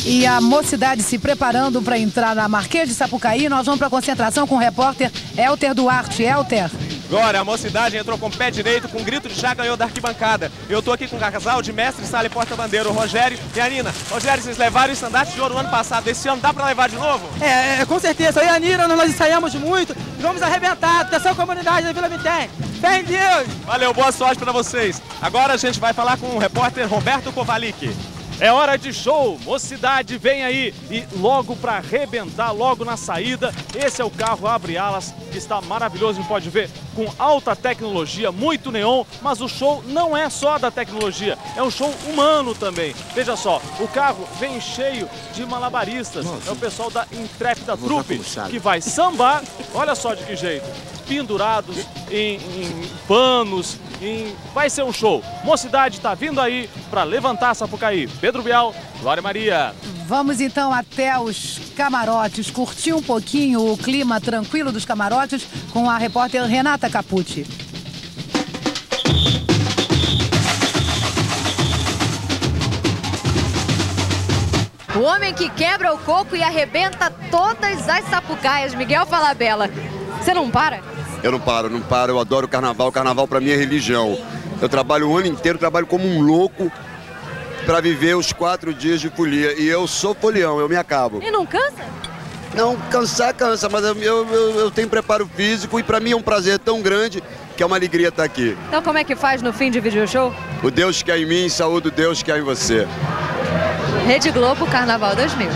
E a Mocidade se preparando para entrar na Marquês de Sapucaí. Nós vamos para a concentração com o repórter Elter Duarte. Elter. Agora, a Mocidade entrou com o pé direito, com um grito de já ganhou da arquibancada. Eu tô aqui com o casal de mestre, sala e porta-bandeira, o Rogério e a Nina. Rogério, vocês levaram o estandarte de ouro no ano passado. Esse ano dá pra levar de novo? Com certeza. Eu e a Nina, nós ensaiamos muito e vamos arrebentar. Atenção, comunidade da Vila Mitem. Fé em Deus! Valeu, boa sorte pra vocês. Agora a gente vai falar com o repórter Roberto Kovalik. É hora de show, Mocidade vem aí e logo para arrebentar, logo na saída, esse é o carro Abre Alas, que está maravilhoso, a gente pode ver, com alta tecnologia, muito neon, mas o show não é só da tecnologia, é um show humano também. Veja só, o carro vem cheio de malabaristas, é o pessoal da Intrépida Trupe, que vai sambar, olha só de que jeito, pendurados em panos, vai ser um show. Mocidade está vindo aí para levantar Sapucaí. Pedro Bial, Glória Maria. Vamos então até os camarotes, curtir um pouquinho o clima tranquilo dos camarotes com a repórter Renata Capucci. O homem que quebra o coco e arrebenta todas as sapucaias, Miguel Falabella. Você não para? Eu não paro, eu adoro o carnaval pra mim é religião. Eu trabalho o ano inteiro, trabalho como um louco para viver os 4 dias de folia. E eu sou folião, eu me acabo. E não cansa? Não, cansar cansa, mas eu tenho preparo físico e para mim é um prazer tão grande que é uma alegria estar aqui. Então como é que faz no fim de video show? O Deus que há em mim, saúde o Deus que há em você. Rede Globo, Carnaval 2000.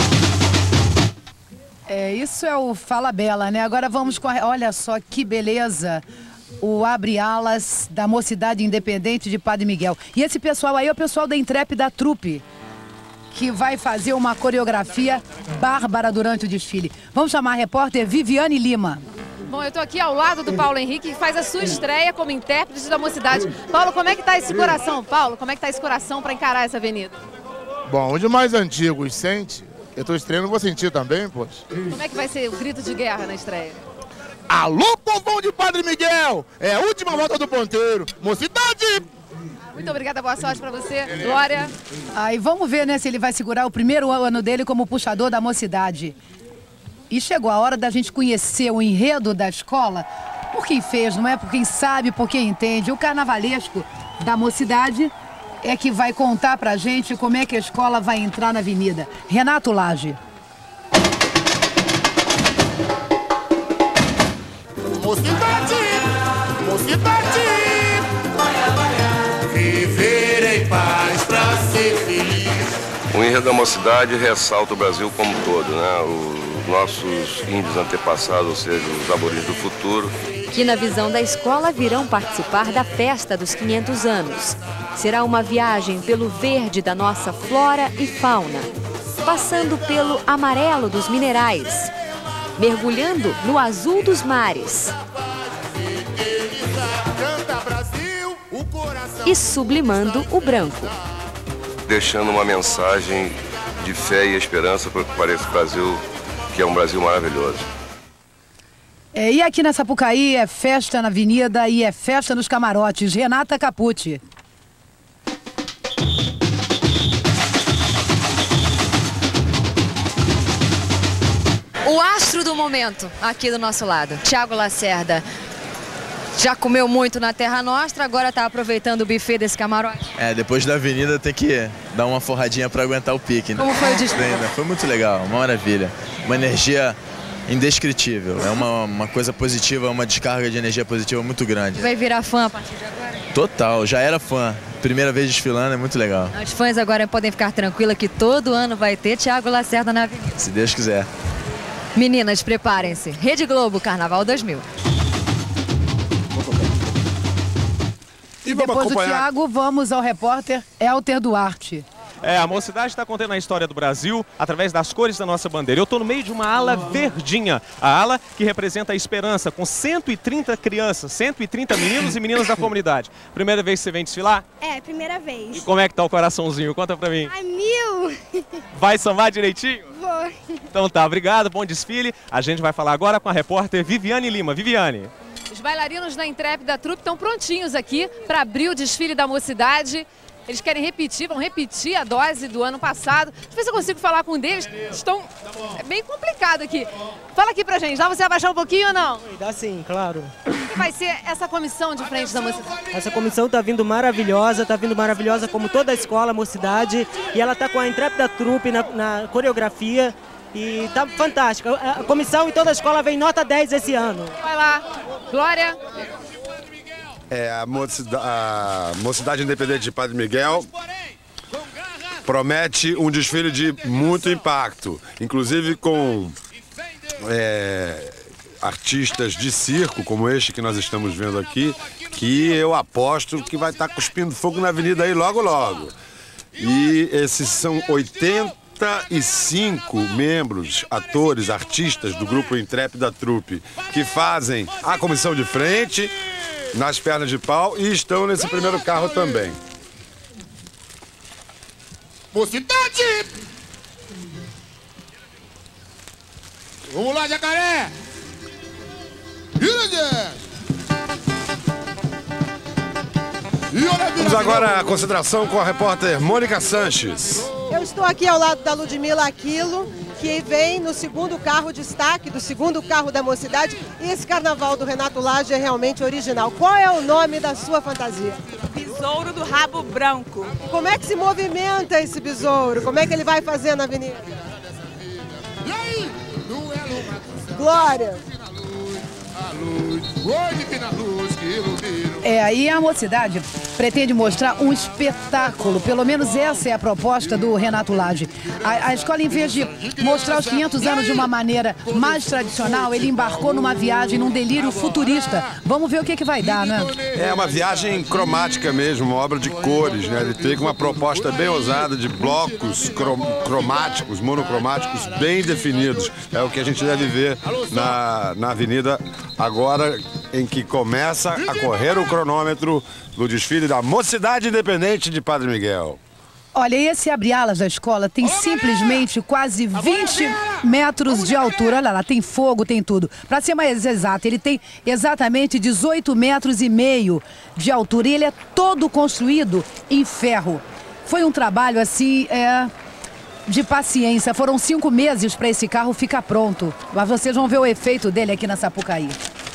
Isso é o Fala Bela, né? Agora vamos com olha só que beleza, o Abre Alas da Mocidade Independente de Padre Miguel. E esse pessoal aí é o pessoal da Intrépida Trupe, que vai fazer uma coreografia bárbara durante o desfile. Vamos chamar a repórter Viviane Lima. Bom, eu tô aqui ao lado do Paulo Henrique, que faz a sua estreia como intérprete da Mocidade. Paulo, como é que tá esse coração? Paulo, como é que tá esse coração para encarar essa avenida? Bom, onde mais antigos sente, eu tô estreando, vou sentir também, poxa. Como é que vai ser o grito de guerra na estreia? Alô, povão de Padre Miguel! É a última volta do ponteiro. Mocidade! Muito obrigada, boa sorte pra você. Glória. Aí vamos ver, né, se ele vai segurar o primeiro ano dele como puxador da Mocidade. E chegou a hora da gente conhecer o enredo da escola, por quem fez, não é? Por quem sabe, por quem entende. O carnavalesco da Mocidade é que vai contar pra gente como é que a escola vai entrar na avenida. Renato Lage. Mocidade, mocidade, viver em paz pra ser feliz. O enredo da Mocidade ressalta o Brasil como um todo, né? Os nossos índios antepassados, ou seja, os aborígenes do futuro. Que na visão da escola virão participar da festa dos 500 anos. Será uma viagem pelo verde da nossa flora e fauna, passando pelo amarelo dos minerais, mergulhando no azul dos mares e sublimando o branco. Deixando uma mensagem de fé e esperança para esse Brasil, que é um Brasil maravilhoso. E aqui na Sapucaí é festa na avenida e é festa nos camarotes. Renata Capucci. O astro do momento, aqui do nosso lado, Thiago Lacerda. Já comeu muito na Terra Nostra, agora está aproveitando o buffet desse camarote? Depois da avenida tem que dar uma forradinha para aguentar o pique, né? Como foi o desfile? Foi muito legal, uma maravilha. Uma energia indescritível. É uma coisa positiva, uma descarga de energia positiva muito grande. Vai virar fã a partir de agora? Total, já era fã. Primeira vez desfilando, é muito legal. Os fãs agora podem ficar tranquilos que todo ano vai ter Thiago Lacerda na avenida. Se Deus quiser. Meninas, preparem-se. Rede Globo, Carnaval 2000. E depois do Thiago, vamos ao repórter Elter Duarte. A Mocidade está contando a história do Brasil através das cores da nossa bandeira. Eu estou no meio de uma ala verdinha, a ala que representa a esperança, com 130 crianças, 130 meninos e meninas da comunidade. Primeira vez que você vem desfilar? Primeira vez. E como é que tá o coraçãozinho? Conta pra mim. Ai, 1000! Vai sambar direitinho? Vou. Então tá, obrigado, bom desfile. A gente vai falar agora com a repórter Viviane Lima. Viviane. Os bailarinos da Intrépida Trupe estão prontinhos aqui para abrir o desfile da Mocidade. Eles querem repetir, vão repetir a dose do ano passado. Deixa eu ver se eu consigo falar com um deles. Estão... É bem complicado aqui. Fala aqui pra gente, dá você abaixar um pouquinho ou não? Dá sim, claro. O que vai ser essa comissão de frente da Mocidade? Essa comissão tá vindo maravilhosa como toda a escola, Mocidade. E ela tá com a intrépida trupe na coreografia. E tá fantástica. A comissão em toda a escola vem nota 10 esse ano. Vai lá, Glória. A Mocidade Independente de Padre Miguel promete um desfile de muito impacto, inclusive com artistas de circo, como este que nós estamos vendo aqui, que eu aposto que vai estar cuspindo fogo na avenida aí logo, logo. E esses são 85 membros, atores, artistas do grupo Intrépida Trupe, que fazem a comissão de frente, nas pernas de pau, e estão nesse primeiro carro também. Mocidade! Vamos lá, jacaré! Vamos agora à consideração com a repórter Mônica Sanches. Eu estou aqui ao lado da Ludmila Aquilo, que vem no segundo carro destaque, do segundo carro da Mocidade. E esse carnaval do Renato Lage é realmente original. Qual é o nome da sua fantasia? Besouro do Rabo Branco. E como é que se movimenta esse besouro? Como é que ele vai fazer na avenida? Glória! Aí a Mocidade pretende mostrar um espetáculo, pelo menos essa é a proposta do Renato Lage. A escola, em vez de mostrar os 500 anos de uma maneira mais tradicional, ele embarcou numa viagem, num delírio futurista. Vamos ver o que vai dar, né? É uma viagem cromática mesmo, uma obra de cores, né? Ele tem uma proposta bem ousada de blocos cromáticos, monocromáticos bem definidos. É o que a gente deve ver na avenida agora, em que começa a correr o cronômetro do desfile da Mocidade Independente de Padre Miguel. Olha, esse abre-alas da escola tem simplesmente quase 20 metros de altura. Olha lá, tem fogo, tem tudo. Para ser mais exato, ele tem exatamente 18,5 metros de altura. E ele é todo construído em ferro. Foi um trabalho, assim, de paciência. Foram 5 meses para esse carro ficar pronto. Mas vocês vão ver o efeito dele aqui na Sapucaí.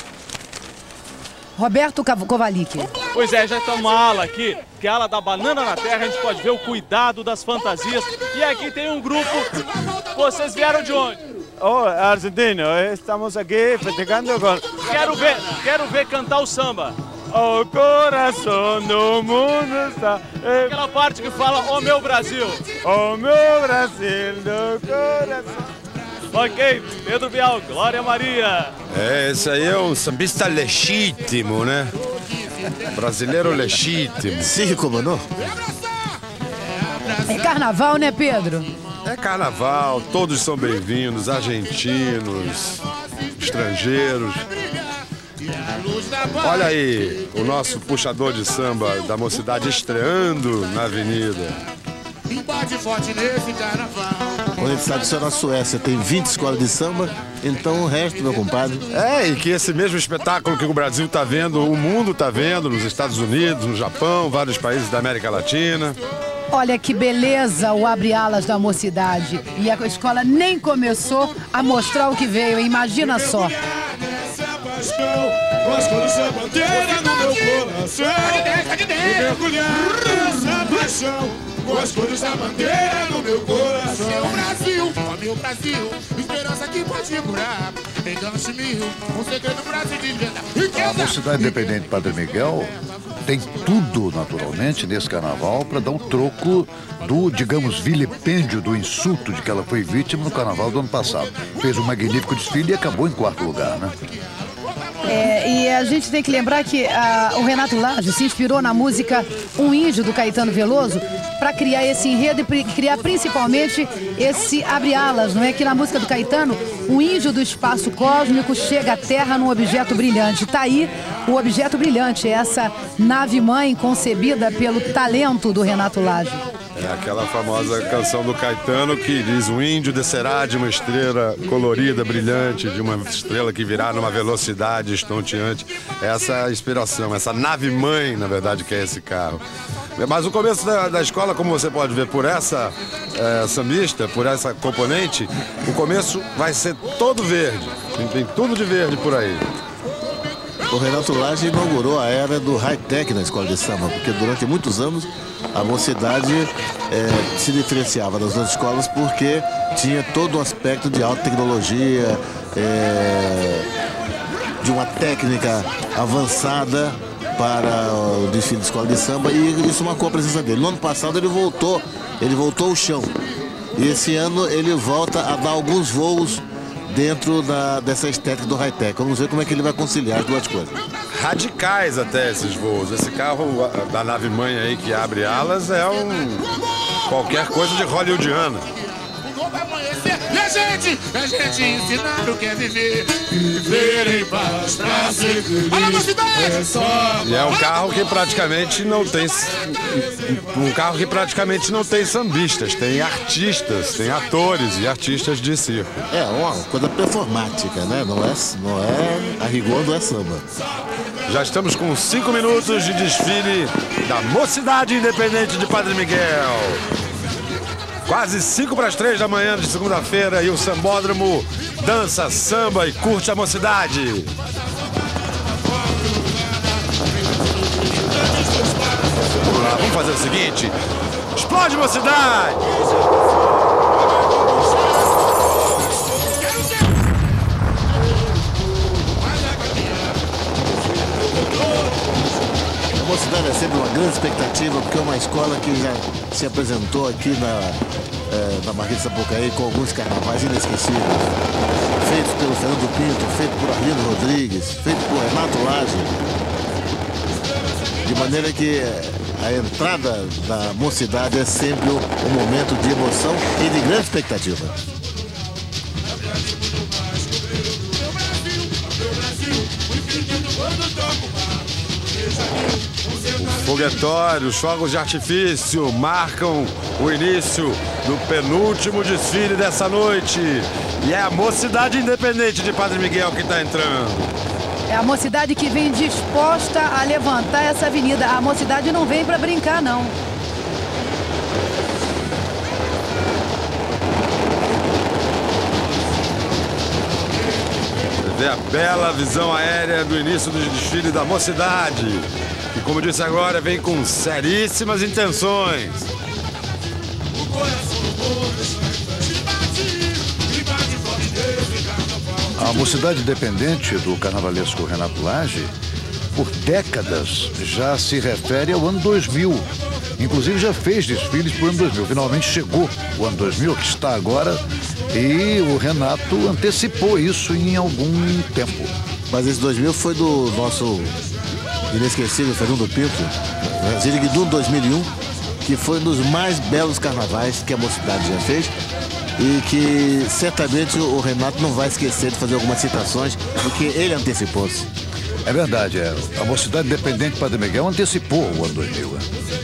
Roberto Kovalik. Pois é, já está uma ala aqui, que é a ala da Banana na Terra. A gente pode ver o cuidado das fantasias. E aqui tem um grupo. Vocês vieram de onde? Oh, argentino. Estamos aqui festejando com... Quero ver cantar o samba. O coração do mundo está... Aquela parte que fala, ó meu Brasil. Ó meu Brasil do coração. Ok, Pedro Bial, Glória Maria. Esse aí é um sambista legítimo, né? Brasileiro legítimo. Sim, como não? É carnaval, né, Pedro? É carnaval, todos são bem-vindos, argentinos, estrangeiros. Olha aí, o nosso puxador de samba da Mocidade estreando na avenida. Quando a gente sabe que só na Suécia tem 20 escolas de samba, então o resto, meu compadre... E que esse mesmo espetáculo que o Brasil está vendo, o mundo está vendo, nos Estados Unidos, no Japão, vários países da América Latina. Olha que beleza o abre-alas da Mocidade. E a escola nem começou a mostrar o que veio, imagina só. Com as cores da bandeira no meu coração, com as cores da bandeira no meu coração. Meu Brasil, ó meu Brasil, esperança que pode curar. Engano-se mil, um segredo Brasil de venda. A Mocidade Independente Padre Miguel tem tudo, naturalmente, nesse carnaval para dar um troco do, digamos, vilipêndio, do insulto de que ela foi vítima no carnaval do ano passado. Fez um magnífico desfile e acabou em 4º lugar, né? E a gente tem que lembrar que o Renato Lage se inspirou na música Um Índio, do Caetano Veloso, para criar esse enredo e criar principalmente esse abre-alas, não é? Que na música do Caetano, o índio do espaço cósmico chega à Terra num objeto brilhante. Tá aí o objeto brilhante, essa nave-mãe concebida pelo talento do Renato Lage. É aquela famosa canção do Caetano que diz: um índio descerá de uma estrela colorida, brilhante, de uma estrela que virá numa velocidade estonteante. Essa é a inspiração, essa nave-mãe, na verdade, que é esse carro. Mas o começo da escola, como você pode ver por essa sambista, por essa componente, o começo vai ser todo verde. Tem tudo de verde por aí. O Renato Lage inaugurou a era do high-tech na escola de samba, porque durante muitos anos a Mocidade se diferenciava das outras escolas porque tinha todo um aspecto de alta tecnologia, de uma técnica avançada para o desfile de escola de samba, e isso marcou a presença dele. No ano passado ele voltou ao chão, e esse ano ele volta a dar alguns voos dentro dessa estética do high-tech. Vamos ver como é que ele vai conciliar as duas coisas. Radicais até esses voos. Esse carro da nave mãe aí que abre alas é qualquer coisa de hollywoodiana. E a gente ensinar o que é viver em paz pra ser feliz. Olha a Mocidade! E é um carro que praticamente não tem sambistas, tem artistas, tem atores e artistas de circo. É uma coisa performática, né? Não é a rigor, não é samba. Já estamos com 5 minutos de desfile da Mocidade Independente de Padre Miguel. Quase 5 para as 3 da manhã de segunda-feira e o sambódromo dança, samba e curte a Mocidade. Vamos lá, vamos fazer o seguinte: explode Mocidade! A Mocidade é sempre uma grande expectativa, porque é uma escola que já se apresentou aqui na Marquês de Sapucaí com alguns carnavais inesquecíveis, feitos pelo Fernando Pinto, feito por Arlindo Rodrigues, feito por Renato Lage, de maneira que a entrada da Mocidade é sempre um momento de emoção e de grande expectativa. O foguetório, os fogos de artifício marcam o início do penúltimo desfile dessa noite. E é a Mocidade Independente de Padre Miguel que está entrando. É a Mocidade que vem disposta a levantar essa avenida. A Mocidade não vem para brincar, não. Você vê a bela visão aérea do início do desfile da Mocidade. E como disse agora, vem com seríssimas intenções. A Mocidade Independente do carnavalesco Renato Lage, por décadas, já se refere ao ano 2000. Inclusive já fez desfiles para o ano 2000. Finalmente chegou o ano 2000, que está agora, e o Renato antecipou isso em algum tempo. Mas esse 2000 foi do nosso inesquecível Fernando Pinto, Ziriguidum 2001, que foi um dos mais belos carnavais que a Mocidade já fez, e que certamente o Renato não vai esquecer de fazer algumas citações, porque ele antecipou-se. É verdade, a Mocidade Independente Padre Miguel antecipou o ano 2000.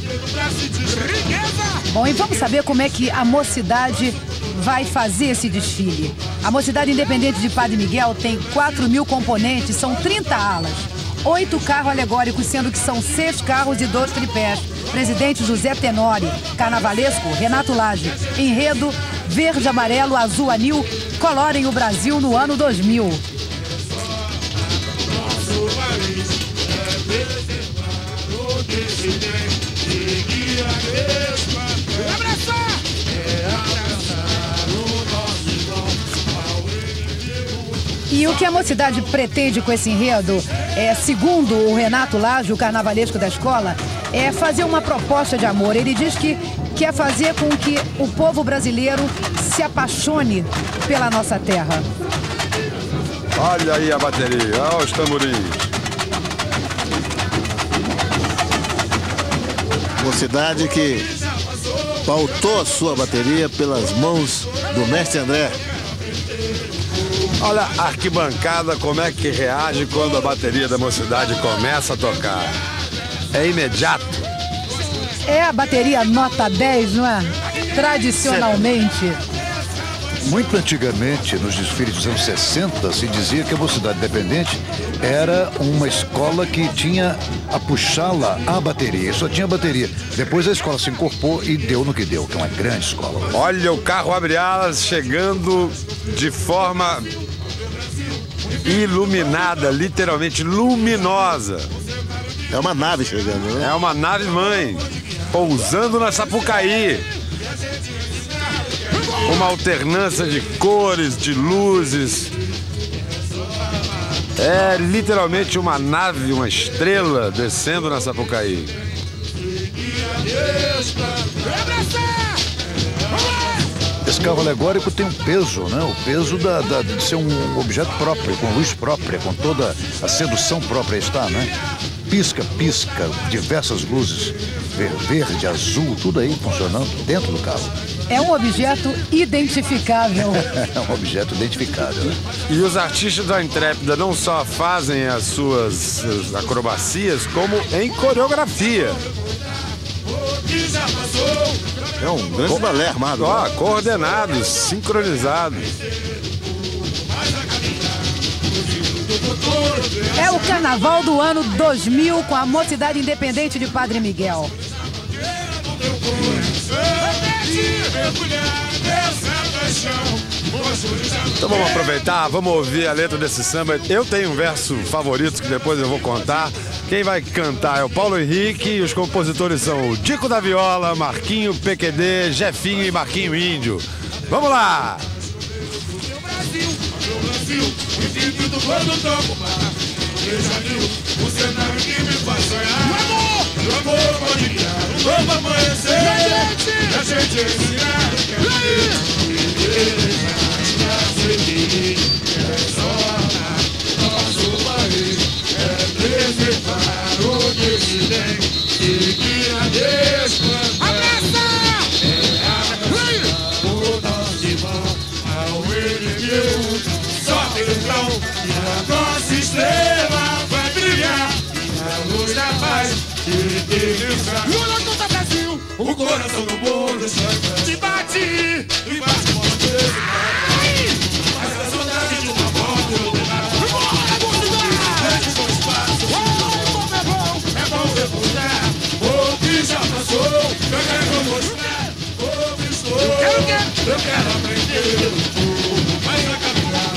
Bom, e vamos saber como é que a Mocidade vai fazer esse desfile. A Mocidade Independente de Padre Miguel tem 4.000 componentes, são 30 alas, 8 carros alegóricos, sendo que são 6 carros e 2 tripés. Presidente José Tenório, carnavalesco Renato Lage. Enredo verde, amarelo, azul, anil, colorem o Brasil no ano 2000. E o que a Mocidade pretende com esse enredo, segundo o Renato Lage, o carnavalesco da escola, é fazer uma proposta de amor. Ele diz que quer fazer com que o povo brasileiro se apaixone pela nossa terra. Olha aí a bateria, olha os tamborins. Mocidade que pautou a sua bateria pelas mãos do mestre André. Olha a arquibancada, como é que reage quando a bateria da Mocidade começa a tocar. É imediato. É a bateria nota 10, não é? Tradicionalmente. Muito antigamente, nos desfiles dos anos 60, se dizia que a Mocidade Independente era uma escola que tinha a puxá-la a bateria, só tinha bateria. Depois a escola se incorporou e deu no que deu, que é uma grande escola. Olha o carro abre alas chegando de forma iluminada, literalmente luminosa. É uma nave chegando, né? É uma nave mãe, pousando na Sapucaí. Uma alternância de cores, de luzes. É literalmente uma nave, uma estrela descendo na Sapucaí. Esse carro alegórico tem um peso, né? O peso de ser um objeto próprio, com luz própria, com toda a sedução própria está, né? Pisca, diversas luzes, verde, azul, tudo aí funcionando dentro do carro. É um objeto identificável. É um objeto identificável, né? E os artistas da Intrépida não só fazem as suas acrobacias, como em coreografia. É um grande balé armado. Ó, coordenados, sincronizados. É o carnaval do ano 2000 com a Mocidade Independente de Padre Miguel. Então vamos aproveitar, vamos ouvir a letra desse samba. Eu tenho um verso favorito que depois eu vou contar. Quem vai cantar é o Paulo Henrique e os compositores são o Dico da Viola, Marquinho PQD, Jefinho e Marquinho Índio. Vamos lá! O cenário que me faz sonhar. O amor pode guiar, o novo amanhecer. E a gente ensinar o que é viver ser feliz. É só nosso país. É preservar o que se tem. Seguir a Deus plantar. É o nosso irmão ao inimigo. Só então e a nossa estrela vai brilhar. A luz da paz e delícia. E olha contra Brasil, o coração no bolo te bate e bate com você. Mas a saudade de uma volta eu levar. Mocidade! Com espaço. É bom recordar o que já passou. Eu quero mostrar como estou. Eu quero aprender mas a caminhar.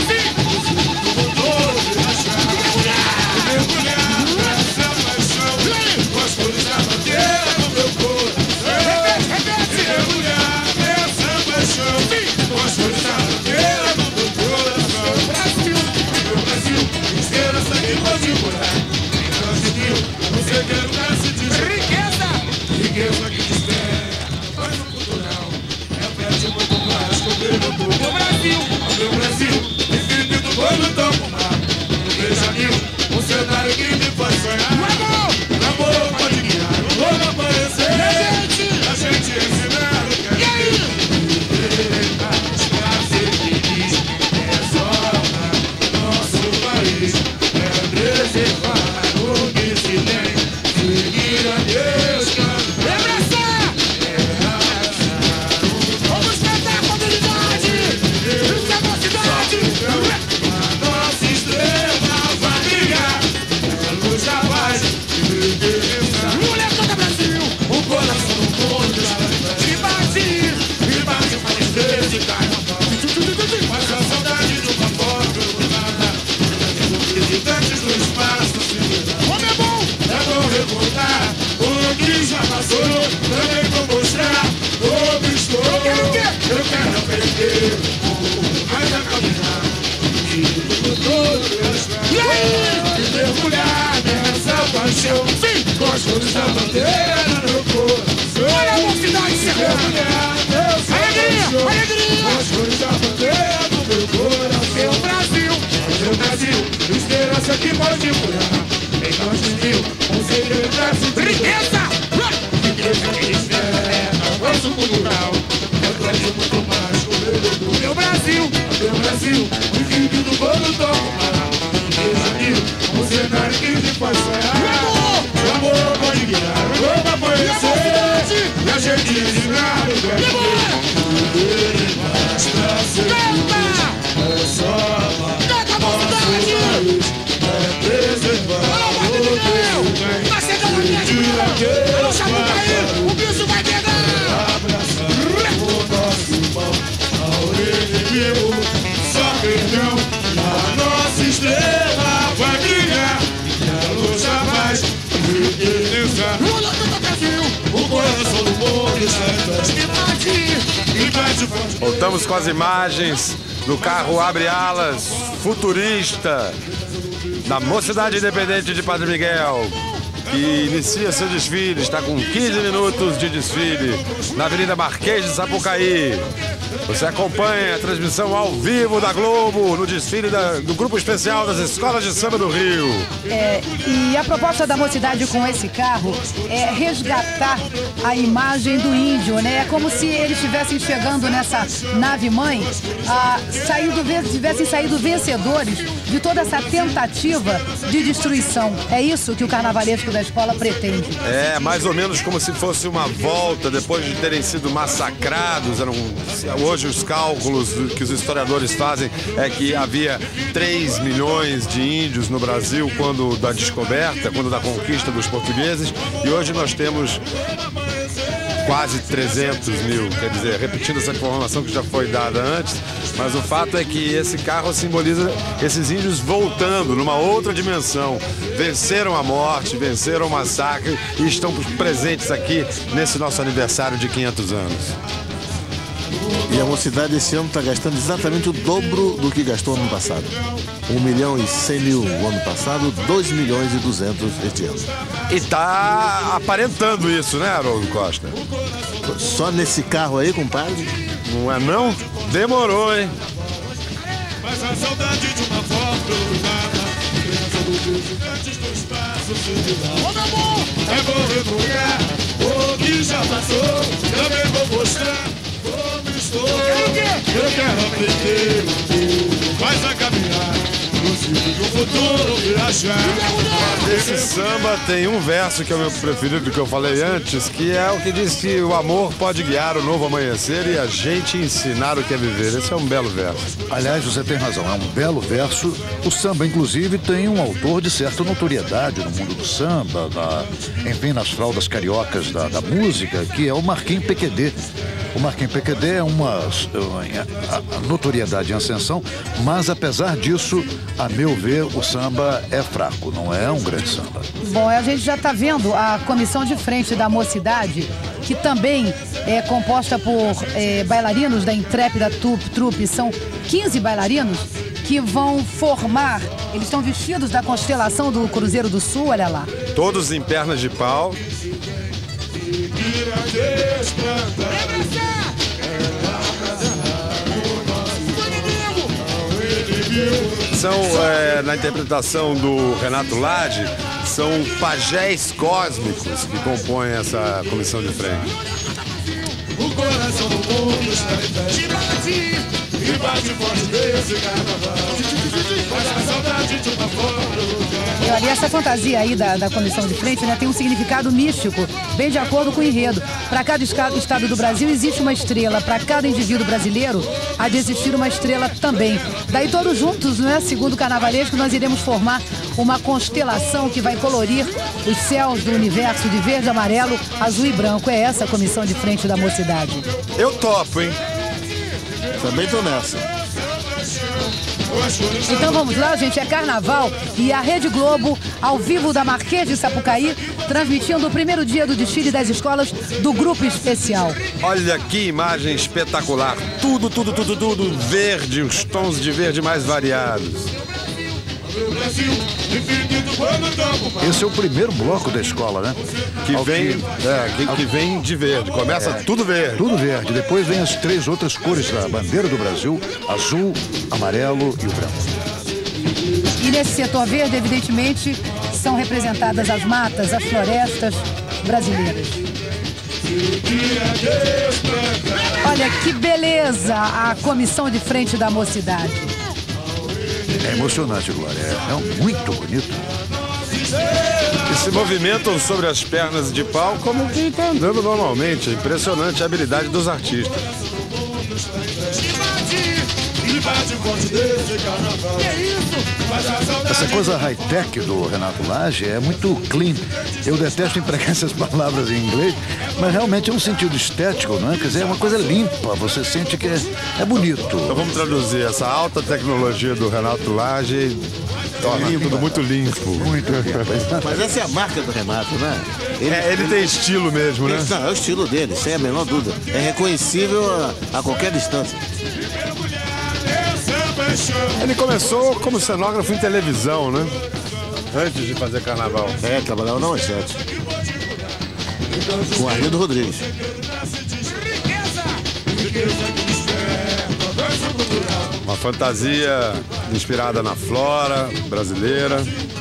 Riqueza que espera, mas o cultural repete muito mais que o meu Brasil, infinito quando toco o mar. Veja mil, um cenário que me faz sonhar. O amor pode guiar, o novo amanhecer. A gente ensinar o que é viver, pra ser feliz. É só amar nosso país, é preservar o que se tem, seguir a Deus, cantar. Vamos cantar a comunidade, isso é Mocidade. A nossa estrela vai brilhar, a luz da paz e beleza. Mulher toda Brasil, o coração do mundo te bate com tristeza de carnaval. Mas a saudade de uma foto nada, os visitantes do espaço se como é bom recordar o que já passou. Também vou mostrar como estou. Eu quero aprender mais a caminhar e e aí? E mergulhar nessa paixão. Sim! Com as cores da bandeira no meu coração. Olha a Mocidade chegando. Alegria! Alegria! Com as cores da bandeira no meu coração. Meu Brasil, esperança que pode curar. Em nossos mil, um segredo pra se riqueza! Riqueza que espera, nosso cultural. Reflete muito mais com o meu Brasil, o infinito quando toca o mar. Veja mil, um cenário que me faz sonhar. O amor pode guiar, o novo amanhecer. E a gente ensinar o que é viver mais pra ser. Voltamos com as imagens do carro Abre Alas, futurista, da Mocidade Independente de Padre Miguel, que inicia seu desfile, está com 15 minutos de desfile na Avenida Marquês de Sapucaí. Você acompanha a transmissão ao vivo da Globo no desfile do Grupo Especial das Escolas de Samba do Rio. E a proposta da Mocidade com esse carro é resgatar a imagem do índio, né? É como se eles estivessem chegando nessa nave-mãe, tivessem saído vencedores de toda essa tentativa de destruição. É isso que o carnavalesco da escola pretende. É, mais ou menos como se fosse uma volta depois de terem sido massacrados. Hoje os cálculos que os historiadores fazem é que havia 3 milhões de índios no Brasil quando da descoberta, quando da conquista dos portugueses, e hoje nós temos quase 300 mil, quer dizer, repetindo essa informação que já foi dada antes, mas o fato é que esse carro simboliza esses índios voltando numa outra dimensão. Venceram a morte, venceram o massacre e estão presentes aqui nesse nosso aniversário de 500 anos. E a Mocidade esse ano está gastando exatamente o dobro do que gastou ano passado. 1.100.000 o ano passado, 2.200.000 este ano. E tá aparentando isso, né, Haroldo Costa? Só nesse carro aí, compadre? Não é não? Demorou, hein? Mas a saudade de uma foto é bom revogar o que já passou. Também vou mostrar como estou. Eu quero aprender mais a caminhar no ciclo do futuro viajar. Esse samba tem um verso que é o meu preferido, que eu falei antes, que é o que diz que o amor pode guiar o novo amanhecer e a gente ensinar o que é viver. Esse é um belo verso. Aliás, você tem razão, é um belo verso. O samba, inclusive, tem um autor de certa notoriedade no mundo do samba, enfim, nas fraldas cariocas da música, que é o Marquinhos PQD. O Marquinhos PQD é uma notoriedade em ascensão, mas apesar disso, a meu ver, o samba é fraco, não é um grande samba. Bom, a gente já está vendo a comissão de frente da Mocidade, que também é composta por bailarinos da Intrépida Trupe. São 15 bailarinos que vão formar, eles estão vestidos da constelação do Cruzeiro do Sul, olha lá. Todos em pernas de pau. São, na interpretação do Renato Lage, são pajés cósmicos que compõem essa comissão de frente. O coração do mundo está em pé. E bate forte desse carnaval. Faz a saudade de uma foto. E olha, essa fantasia aí da comissão de frente, né, tem um significado místico, bem de acordo com o enredo. Para cada estado do Brasil existe uma estrela, para cada indivíduo brasileiro há de existir uma estrela também. Daí todos juntos, né, segundo o carnavalesco, nós iremos formar uma constelação que vai colorir os céus do universo de verde, amarelo, azul e branco. É essa a comissão de frente da Mocidade. Eu topo, hein? Também tô nessa. Então vamos lá, gente, é carnaval e a Rede Globo, ao vivo da Marquês de Sapucaí, transmitindo o primeiro dia do desfile das escolas do Grupo Especial. Olha que imagem espetacular, tudo verde, os tons de verde mais variados. Esse é o primeiro bloco da escola, né? Que vem de verde. Começa tudo verde. Tudo verde. Depois vem as 3 outras cores da bandeira do Brasil: azul, amarelo e o branco. E nesse setor verde, evidentemente, são representadas as matas, as florestas brasileiras. Olha que beleza a comissão de frente da Mocidade. É emocionante, Glória. É muito bonito. E se movimentam sobre as pernas de pau como quem está andando normalmente. É impressionante a habilidade dos artistas. Essa coisa high-tech do Renato Lage é muito clean. Eu detesto empregar essas palavras em inglês, mas realmente é um sentido estético, não é? Quer dizer, é uma coisa limpa, você sente que é bonito. Então vamos traduzir essa alta tecnologia do Renato Lage Torna tudo muito limpo. Muito limpo. Mas essa é a marca do Renato, né? Ele tem estilo mesmo, né? Não, é o estilo dele, sem a menor dúvida. É reconhecível a qualquer distância. Ele começou como cenógrafo em televisão, né? Antes de fazer carnaval. É, trabalhava na Manchete. Com Arlindo Rodrigues. Uma fantasia inspirada na flora brasileira.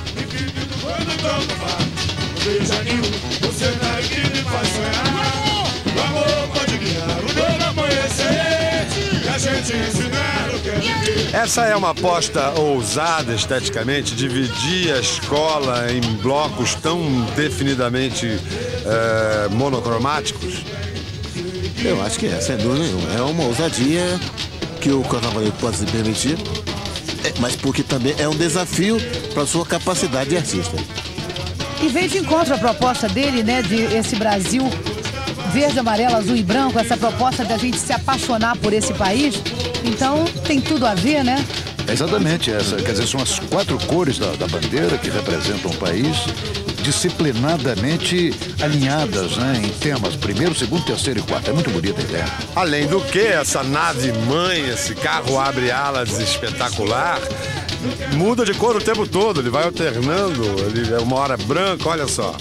Essa é uma aposta ousada esteticamente, dividir a escola em blocos tão definidamente monocromáticos. Eu acho que é, sem dúvida nenhuma. É uma ousadia que o carnavalesco pode se permitir, mas porque também é um desafio para a sua capacidade de artista. E vem de encontro a proposta dele, né, de esse Brasil verde, amarelo, azul e branco, essa proposta da gente se apaixonar por esse país. Então tem tudo a ver, né? Exatamente, quer dizer, são as 4 cores da bandeira que representam o país, disciplinadamente alinhadas, né, em temas 1º, 2º, 3º e 4º. É muito bonita a ideia. Além do que, essa nave-mãe, esse carro abre-alas espetacular, muda de cor o tempo todo, ele vai alternando, ele é uma hora branca, olha só.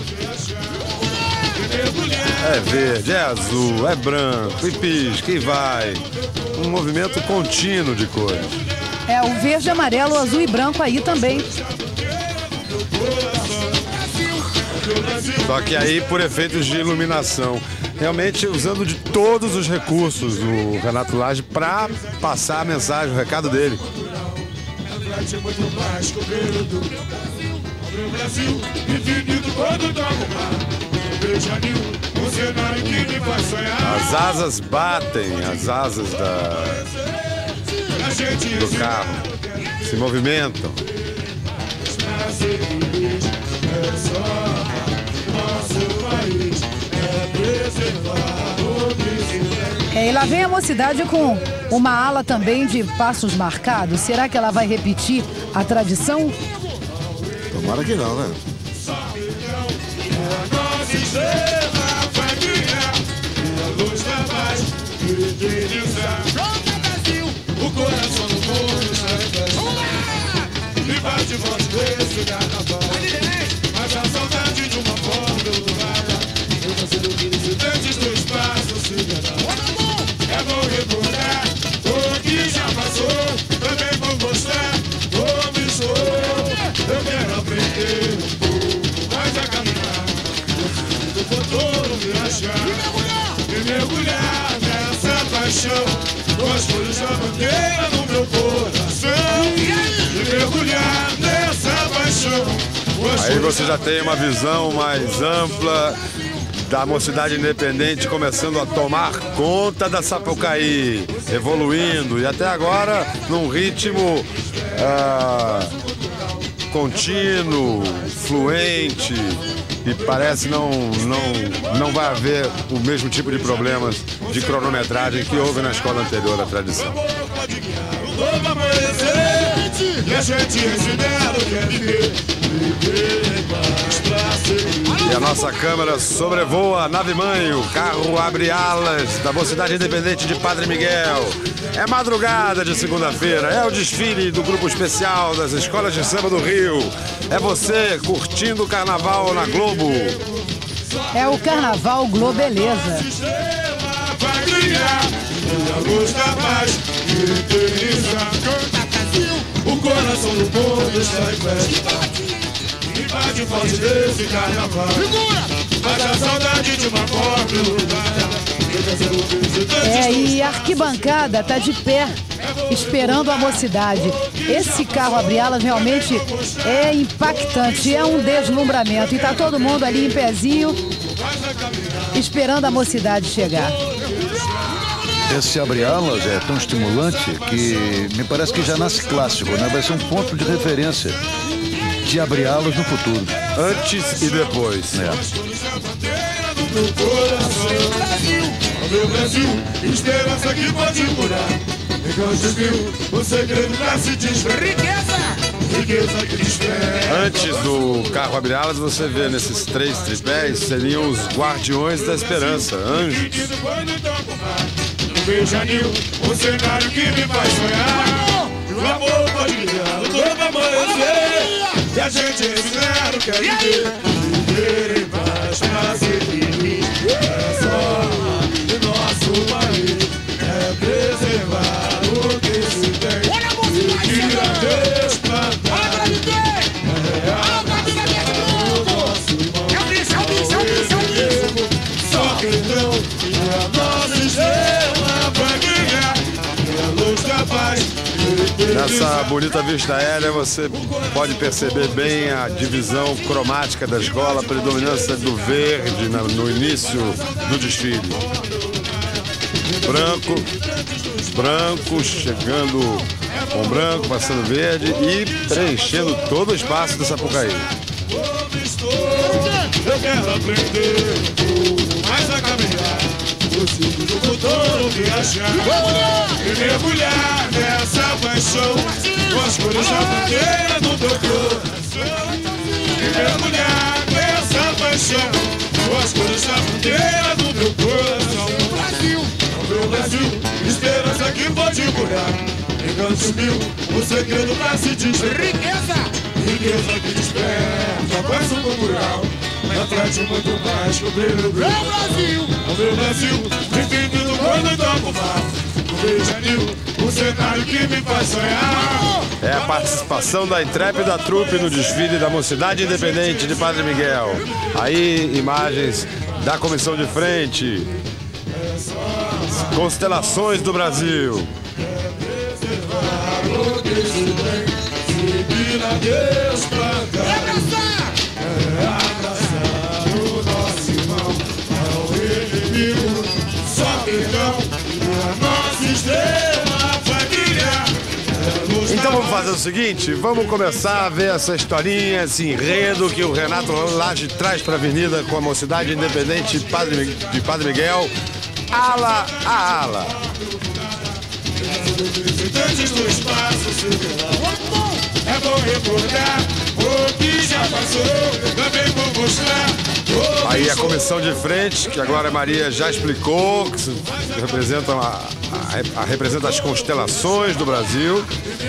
É verde, é azul, é branco, e pisca, e vai. Um movimento contínuo de cores. É, o verde, amarelo, azul e branco aí também. Só que aí por efeitos de iluminação. Realmente usando de todos os recursos do Renato Lage para passar a mensagem, o recado dele. As asas batem, as asas do carro se movimentam. E lá vem a Mocidade com uma ala também de passos marcados. Será que ela vai repetir a tradição? Tomara que não, né? O coração no mundo e bate forte desse carnaval. Mas a saudade de uma folga do nada. Eu não sei do que incidentes do espaço sideral. É bom recordar o que já passou. Também vou gostar como sou. Eu quero aprender um pouco mais a caminhar. Eu vou todo viajar e mergulhar nessa paixão. Com as cores da bandeira no meu coração. E mergulhar nessa paixão. Aí você já tem uma visão mais ampla da Mocidade Independente começando a tomar conta da Sapucaí, evoluindo e até agora num ritmo contínuo, fluente, e parece não vai haver o mesmo tipo de problemas de cronometragem que houve na escola anterior à tradição. E a nossa câmera sobrevoa a nave-mãe, o carro abre-alas da Mocidade Independente de Padre Miguel. É madrugada de segunda-feira, é o desfile do grupo especial das escolas de samba do Rio. É você curtindo o carnaval na Globo. É o Carnaval Globeleza. O coração do povo está em festa. E bate forte desse carnaval. Mas a saudade de uma pobre lugar. E a arquibancada tá de pé, esperando a Mocidade. Esse carro abre-alas realmente é impactante, é um deslumbramento. E tá todo mundo ali em pezinho, esperando a Mocidade chegar. Esse abre-alas é tão estimulante que me parece que já nasce clássico, né? Vai ser um ponto de referência de abre-alas no futuro. Antes e depois. No coração, meu Brasil, esperança que pode curar. Enquanto viu, o segredo pra se desver. Riqueza! Antes do carro abre alas, você vê nesses 3 tripés, seriam os guardiões da esperança, anjos. Beijanil, o cenário que me faz sonhar. E o amor pode ligar, o novo amanhecer. E a gente espera, quer viver em paz, pra ser feliz. É só o nosso país, é preservar o que se tem. Olha a Mocidade chegando! Só que então, a nossa estrela vai brilhar. É a luz da paz. Nessa bonita vista aérea você pode perceber bem a divisão cromática da escola, a predominância do verde no início do desfile. Branco, chegando com branco, passando verde e preenchendo todo o espaço do Sapucaí. Eu quero aprender mais a caminhar, o ciclo do futuro viajar e mergulhar nessa paixão, com as cores da bandeira do teu coração. E mergulhar nessa paixão, com as cores da bandeira do teu coração. Brasil, o meu Brasil, esperança que pode curar. Encantos mil, o segredo pra se dizer. Riqueza que desperta, paz cultural. Atrás de muito mais que o brilho. Meu Brasil, o meu Brasil, vivido quando toco o mar. O Beijanil, o cenário que me faz sonhar. É a participação da intrépida trupe no desfile da Mocidade Independente de Padre Miguel. Aí, imagens da comissão de frente. Constelações do Brasil. Seguir a Deus pra cá. Abraçar o nosso irmão ao inimigo. Só perdão, a nossa estrela vai brilhar. Então vamos fazer o seguinte, vamos começar a ver essa historinha, esse enredo que o Renato Lage traz para a avenida com a Mocidade Independente de Padre Miguel, ala a ala. Visitantes do espaço sideral. É bom recordar o que já passou, também vou mostrar. Aí a comissão de frente, que a Glória Maria já explicou, que representa, representa as constelações do Brasil.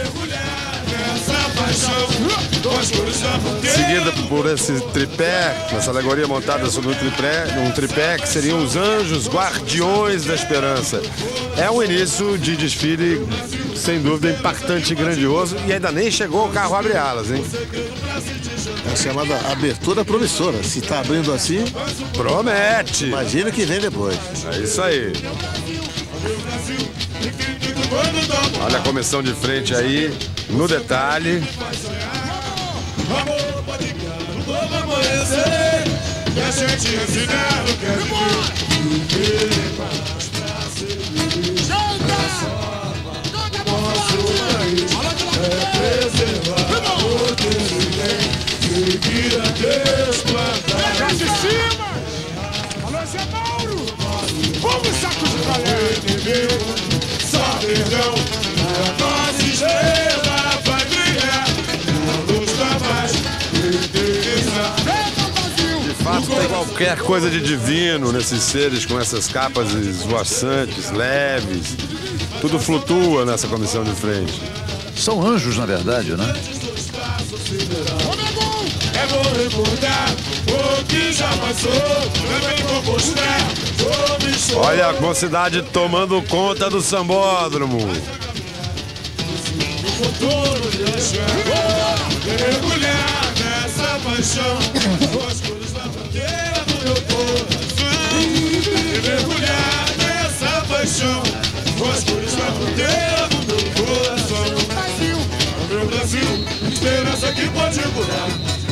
Seguida por esse tripé, essa alegoria montada sobre um tripé que seriam os anjos guardiões da esperança. É um início de desfile, sem dúvida, impactante e grandioso, e ainda nem chegou o carro abre alas, hein? É a chamada abertura promissora. Se está abrindo assim, promete. Imagina que vem depois. É isso aí. Olha a comissão de frente aí, no detalhe. Amor pode criar um novo amanhecer. E a gente ensinar o que é viver em paz pra ser feliz. Nosso país é preservar o que se tem. Seguir a Deus plantar. Já de cima! Alô, Zé Mauro! Vamos, saco de colher! Só perdão, a nossa estrela vai brilhar. A luz da paz, de fato, tem qualquer coisa de divino nesses seres com essas capas esvoaçantes, leves. Tudo flutua nessa comissão de frente. São anjos, na verdade, né? É bom recordar o que já passou, também vou mostrar. Olha a Mocidade tomando conta do sambódromo. Mergulhar nessa paixão, as cores da bandeira do meu coração. Mergulhar nessa paixão, as cores da bandeira do meu coração. O meu Brasil, esperança que pode curar.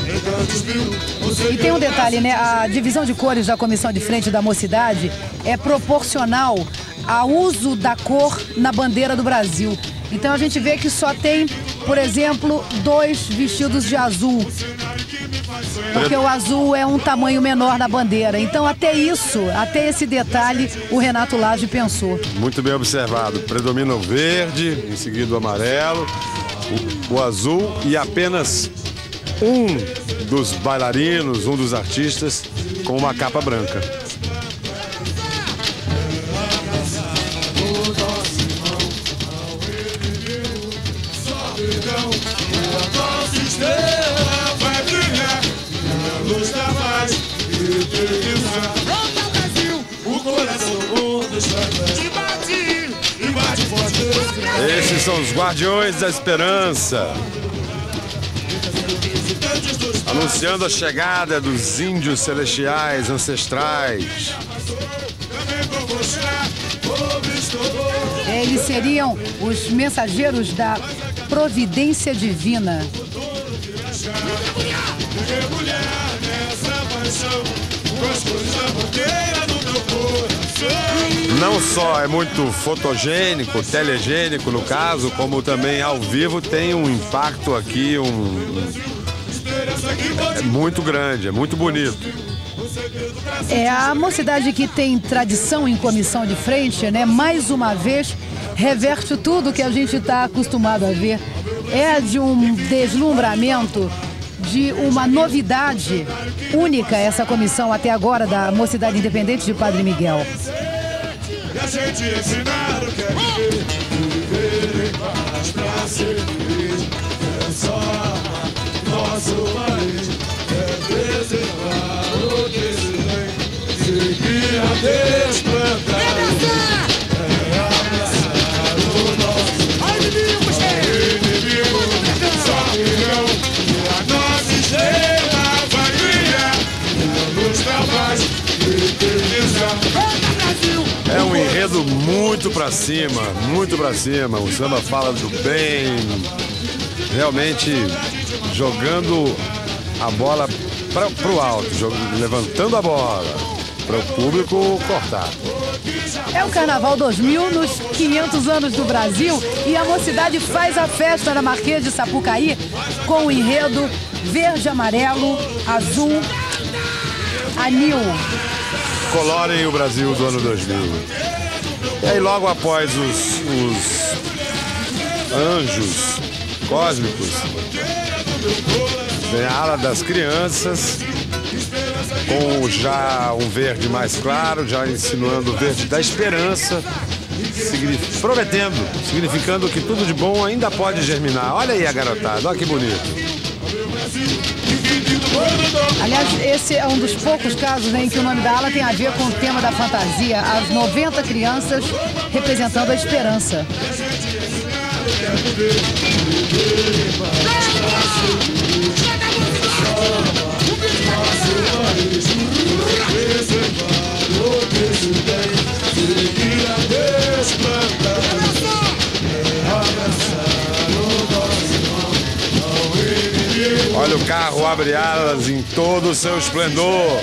E tem um detalhe, né? A divisão de cores da comissão de frente da Mocidade é proporcional ao uso da cor na bandeira do Brasil. Então a gente vê que só tem, por exemplo, 2 vestidos de azul. Porque o azul é um tamanho menor na bandeira. Então até isso, até esse detalhe, o Renato Lage pensou. Muito bem observado. Predomina o verde, em seguida o amarelo. o azul e apenas um dos bailarinos, um dos artistas com uma capa branca. Esses são os Guardiões da Esperança, anunciando a chegada dos índios celestiais ancestrais. Eles seriam os mensageiros da providência divina. Não só é muito fotogênico, telegênico no caso, como também ao vivo tem um impacto aqui, é muito grande, é muito bonito. É a Mocidade, que tem tradição em comissão de frente, né? Mais uma vez reverte tudo que a gente está acostumado a ver. É de um deslumbramento, de uma novidade única essa comissão até agora da Mocidade Independente de Padre Miguel. E a gente ensinar o que é viver em paz pra ser feliz. É só nosso país, é preservar o que se tem, seguir a Deus plantar. É abraçar o nosso inimigo, só milhão, e a nossa estrela vai brilhar, nos trabalhos de eternizar. É um enredo muito pra cima, muito pra cima. O samba fala do bem, realmente jogando a bola pro alto, levantando a bola para o público cortar. É o Carnaval 2000 nos 500 anos do Brasil e a Mocidade faz a festa na Marquês de Sapucaí com o enredo verde, amarelo, azul, anil. Colorem o Brasil do ano 2000. E aí logo após os anjos cósmicos, vem a ala das crianças, com já um verde mais claro, já insinuando o verde da esperança, significando que tudo de bom ainda pode germinar. Olha aí a garotada, olha que bonito. Aliás, esse é um dos poucos casos em que o nome da ala tem a ver com o tema da fantasia. As 90 crianças representando a esperança. Olha o carro abre alas em todo o seu esplendor.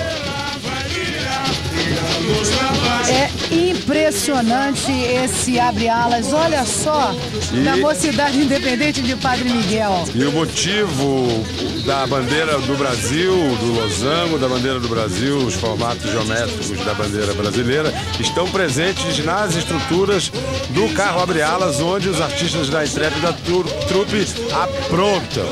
É impressionante esse abre-alas, olha só, da Mocidade Independente de Padre Miguel. E o motivo da bandeira do Brasil, do losango da bandeira do Brasil, os formatos geométricos da bandeira brasileira, estão presentes nas estruturas do carro abre-alas, onde os artistas da Intrépida Trupe aprontam.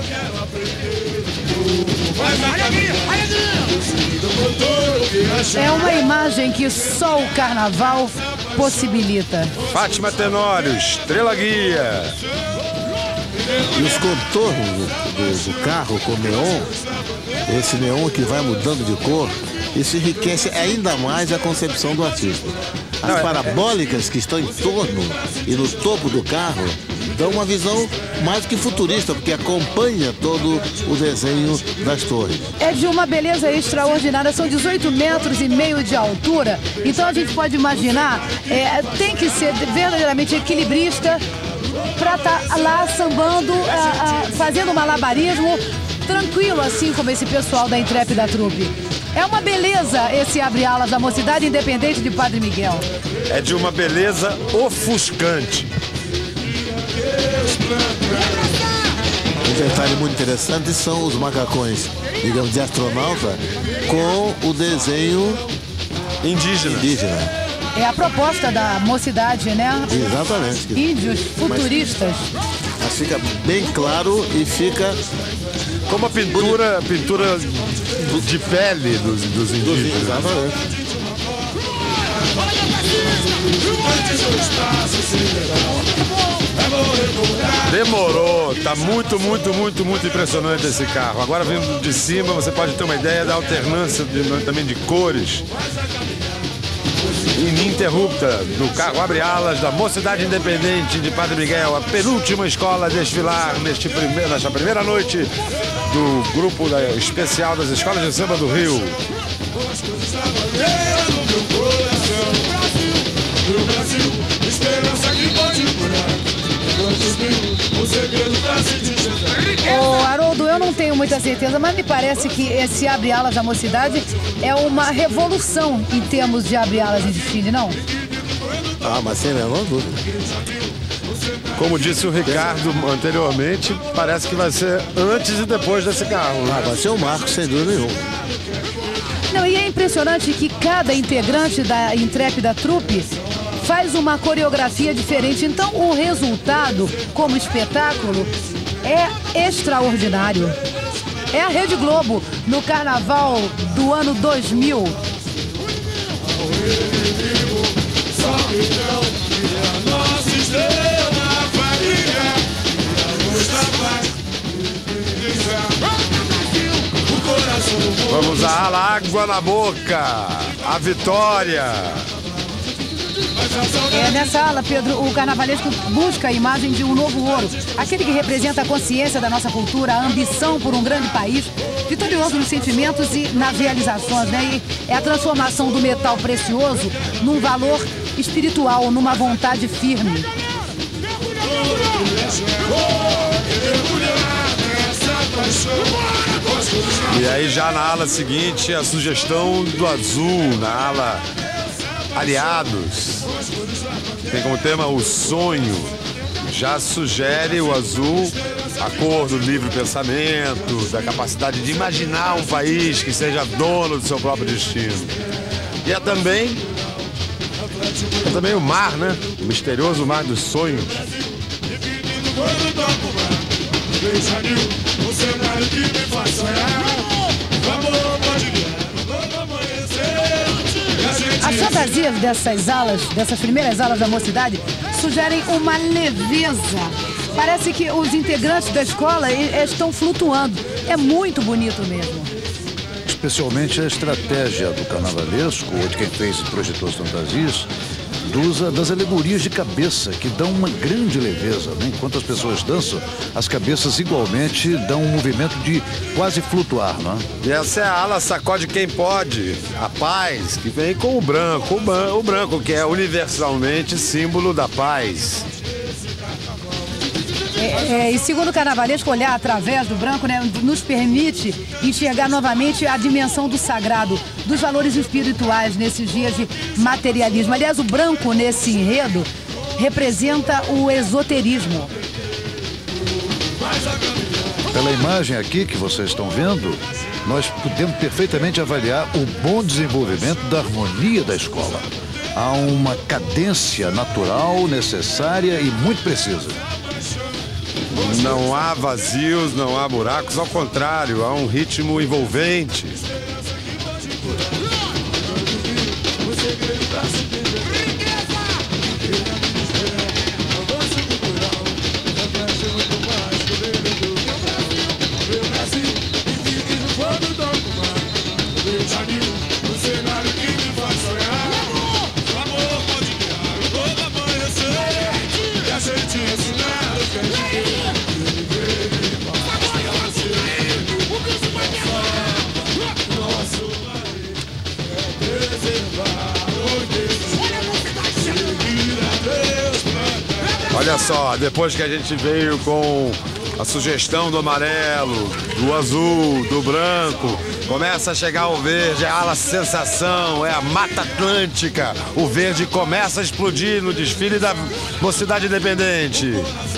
É uma imagem que só o carnaval possibilita. Fátima Tenório, estrela guia. E os contornos do carro com neon, esse neon que vai mudando de cor, isso enriquece ainda mais a concepção do artista. As parabólicas que estão em torno e no topo do carro dão uma visão mais que futurista, porque acompanha todo o desenho das torres. É de uma beleza extraordinária, são 18,5 metros de altura, então a gente pode imaginar, tem que ser verdadeiramente equilibrista para estar lá sambando, fazendo malabarismo, tranquilo, assim como esse pessoal da Intrépida Trupe. É uma beleza esse abre-alas da Mocidade Independente de Padre Miguel. É de uma beleza ofuscante. Um detalhe muito interessante são os macacões, digamos, de astronauta com o desenho indígena. É a proposta da Mocidade, né? Exatamente. Índios futuristas. As fica bem claro e fica... Como a pintura de pele dos indígenas. Exatamente. Demorou, tá muito impressionante esse carro. Agora vindo de cima, você pode ter uma ideia da alternância também de cores ininterrupta do carro Abre Alas da Mocidade Independente de Padre Miguel, a penúltima escola a desfilar nesta primeira noite do grupo especial das escolas de samba do Rio. Ô, Haroldo, eu não tenho muita certeza, mas me parece que esse Abre Alas da Mocidade é uma revolução em termos de Abre Alas em desfile, não? Ah, mas sem a menor dúvida. Como disse o Ricardo anteriormente, parece que vai ser antes e depois desse carro. Ah, vai ser o marco, sem dúvida nenhuma. Não, e é impressionante que cada integrante da intrépida trupe faz uma coreografia diferente. Então, o resultado, como espetáculo, é extraordinário. É a Rede Globo no Carnaval do ano 2000. Vamos à ala Água na Boca, a Vitória. Nessa ala, Pedro, o carnavalesco busca a imagem de um novo ouro. Aquele que representa a consciência da nossa cultura, a ambição por um grande país, vitorioso nos sentimentos e nas realizações, né? E é a transformação do metal precioso num valor espiritual, numa vontade firme. E aí já na ala seguinte, a sugestão do azul, na ala Aliados. Tem como tema o sonho. Já sugere o azul a cor do livre pensamento, da capacidade de imaginar um país que seja dono do seu próprio destino. E é também o mar, né? O misterioso mar dos sonhos. As fantasias dessas alas, dessas primeiras alas da Mocidade, sugerem uma leveza. Parece que os integrantes da escola estão flutuando. É muito bonito mesmo. Especialmente a estratégia do carnavalesco, ou de quem fez e projetou as fantasias, das alegorias de cabeça, que dão uma grande leveza, né? Enquanto as pessoas dançam, as cabeças igualmente dão um movimento de quase flutuar, não é? E essa é a ala Sacode Quem Pode, a paz, que vem com o branco. O branco, que é universalmente símbolo da paz. E segundo o carnavalesco, olhar através do branco, né, nos permite enxergar novamente a dimensão do sagrado, dos valores espirituais nesses dias de materialismo. Aliás, o branco nesse enredo representa o esoterismo. Pela imagem aqui que vocês estão vendo, nós podemos perfeitamente avaliar o bom desenvolvimento da harmonia da escola. Há uma cadência natural, necessária e muito precisa. Não há vazios, não há buracos, ao contrário, há um ritmo envolvente. Olha só, depois que a gente veio com a sugestão do amarelo, do azul, do branco, começa a chegar o verde, a ala sensação, é a Mata Atlântica. O verde começa a explodir no desfile da Mocidade Independente.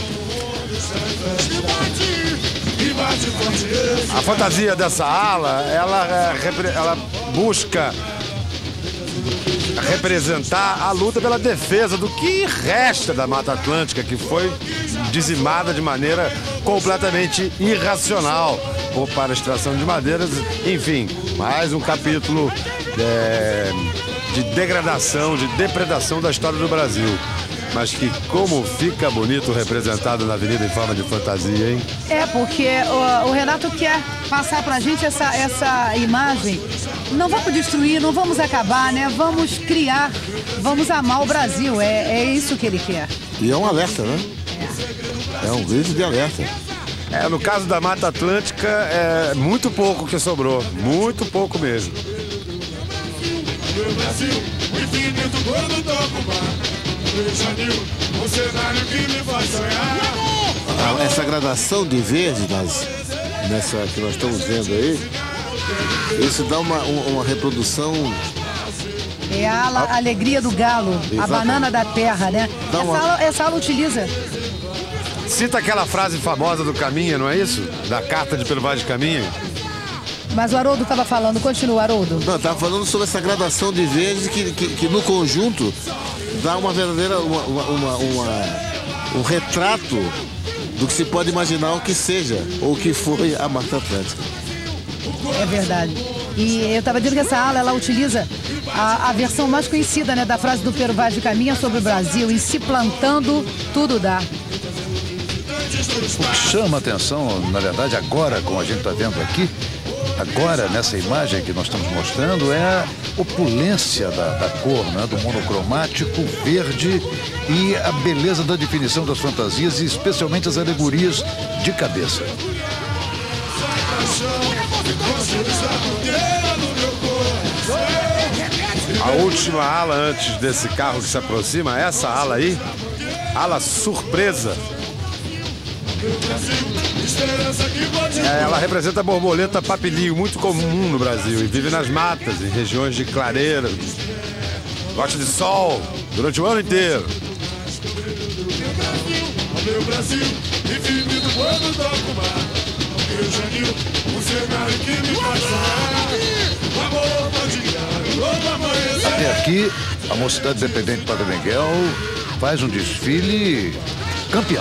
A fantasia dessa ala, ela busca representar a luta pela defesa do que resta da Mata Atlântica, que foi dizimada de maneira completamente irracional para a extração de madeiras. Enfim, mais um capítulo de degradação, de depredação da história do Brasil. Mas que como fica bonito representado na avenida em forma de fantasia, hein? É, porque o Renato quer passar pra gente essa imagem. Não vamos destruir, não vamos acabar, né? Vamos criar, vamos amar o Brasil. É isso que ele quer. E é um alerta, né? É um grito de alerta. No caso da Mata Atlântica, é muito pouco que sobrou. Muito pouco mesmo. Meu Brasil, infinito quando toco o mar. Um cenário que me faz sonhar. Essa gradação de verde nessa que nós estamos vendo aí, isso dá uma reprodução. É a alegria do galo, exatamente. A banana da terra, né? Essa ala utiliza. Cita aquela frase famosa do Caminha, não é isso? Da carta de Pelo Vale de Caminha. Mas o Haroldo estava falando, continua, Haroldo. Não, estava falando sobre essa gradação de verde que no conjunto dá uma verdadeira, um retrato do que se pode imaginar o que seja, ou o que foi a Mata Atlântica. É verdade. E eu estava dizendo que essa ala, ela utiliza a versão mais conhecida, né, da frase do Pero Vaz de Caminha sobre o Brasil, e se plantando, tudo dá. O que chama a atenção, na verdade, agora, como a gente está vendo aqui, agora, nessa imagem que nós estamos mostrando, é a opulência da cor, né? Do monocromático, verde e a beleza da definição das fantasias e especialmente as alegorias de cabeça. A última ala antes desse carro que se aproxima, essa ala aí, ala surpresa. Ela representa a borboleta papilinho, muito comum no Brasil, e vive nas matas, em regiões de clareira. Gosta de sol durante o ano inteiro. Meu Brasil, infinito quando toco o mar. Rio de Janeiro, um cenário que me faz sonhar. O amor pode guiar, outro amanhecer. Até aqui, a Mocidade Independente Padre Miguel faz um desfile campeão.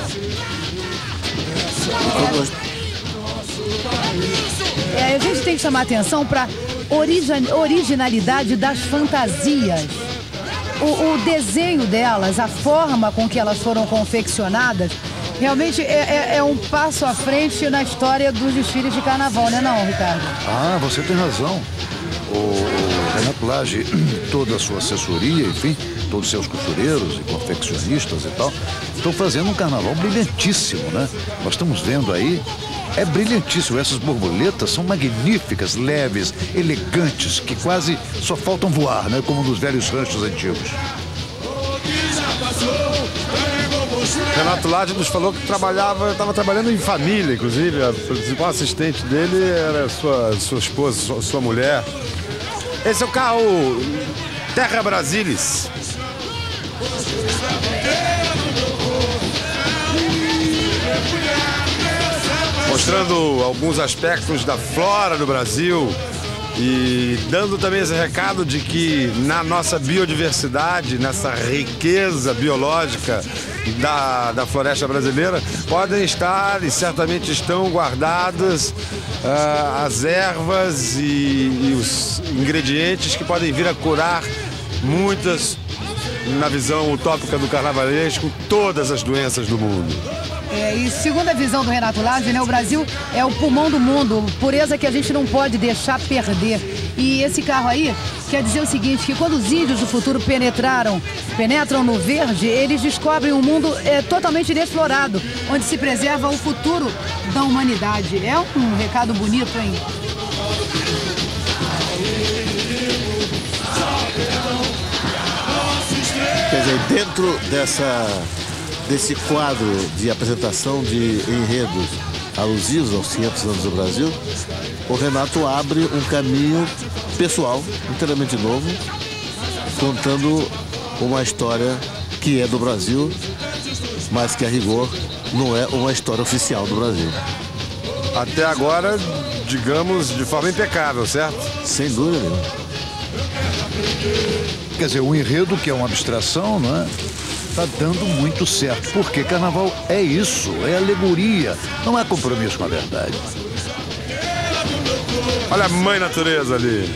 A gente tem que chamar atenção para originalidade das fantasias. O desenho delas, a forma com que elas foram confeccionadas, realmente é um passo à frente na história dos desfiles de carnaval, né não, Ricardo? Ah, você tem razão. O Renato Lage, toda a sua assessoria, enfim, todos os seus costureiros e confeccionistas e tal, estão fazendo um carnaval brilhantíssimo, né? Nós estamos vendo aí, é brilhantíssimo. Essas borboletas são magníficas, leves, elegantes, que quase só faltam voar, né? Como nos velhos ranchos antigos. Renato Lage nos falou que estava trabalhando em família, inclusive. A principal assistente dele era sua esposa, sua mulher. Esse é o carro Terra Brasilis. Mostrando alguns aspectos da flora do Brasil e dando também esse recado de que na nossa biodiversidade, nessa riqueza biológica da floresta brasileira, podem estar e certamente estão guardadas as ervas e os ingredientes que podem vir a curar muitas, na visão utópica do carnavalesco, todas as doenças do mundo. E segundo a visão do Renato Lage, né, o Brasil é o pulmão do mundo, pureza que a gente não pode deixar perder. E esse carro aí quer dizer o seguinte, que quando os índios do futuro penetram no verde, eles descobrem um mundo totalmente inexplorado, onde se preserva o futuro da humanidade. É um recado bonito, hein? Quer dizer, dentro desse quadro de apresentação de enredos alusivos aos 500 anos do Brasil, o Renato abre um caminho pessoal, inteiramente novo, contando uma história que é do Brasil, mas que a rigor não é uma história oficial do Brasil. Até agora, digamos, de forma impecável, certo? Sem dúvida nenhuma. Quer dizer, o enredo, que é uma abstração, não é? Está dando muito certo. Porque carnaval é isso, é alegoria, não é compromisso com a verdade. Olha a mãe natureza ali.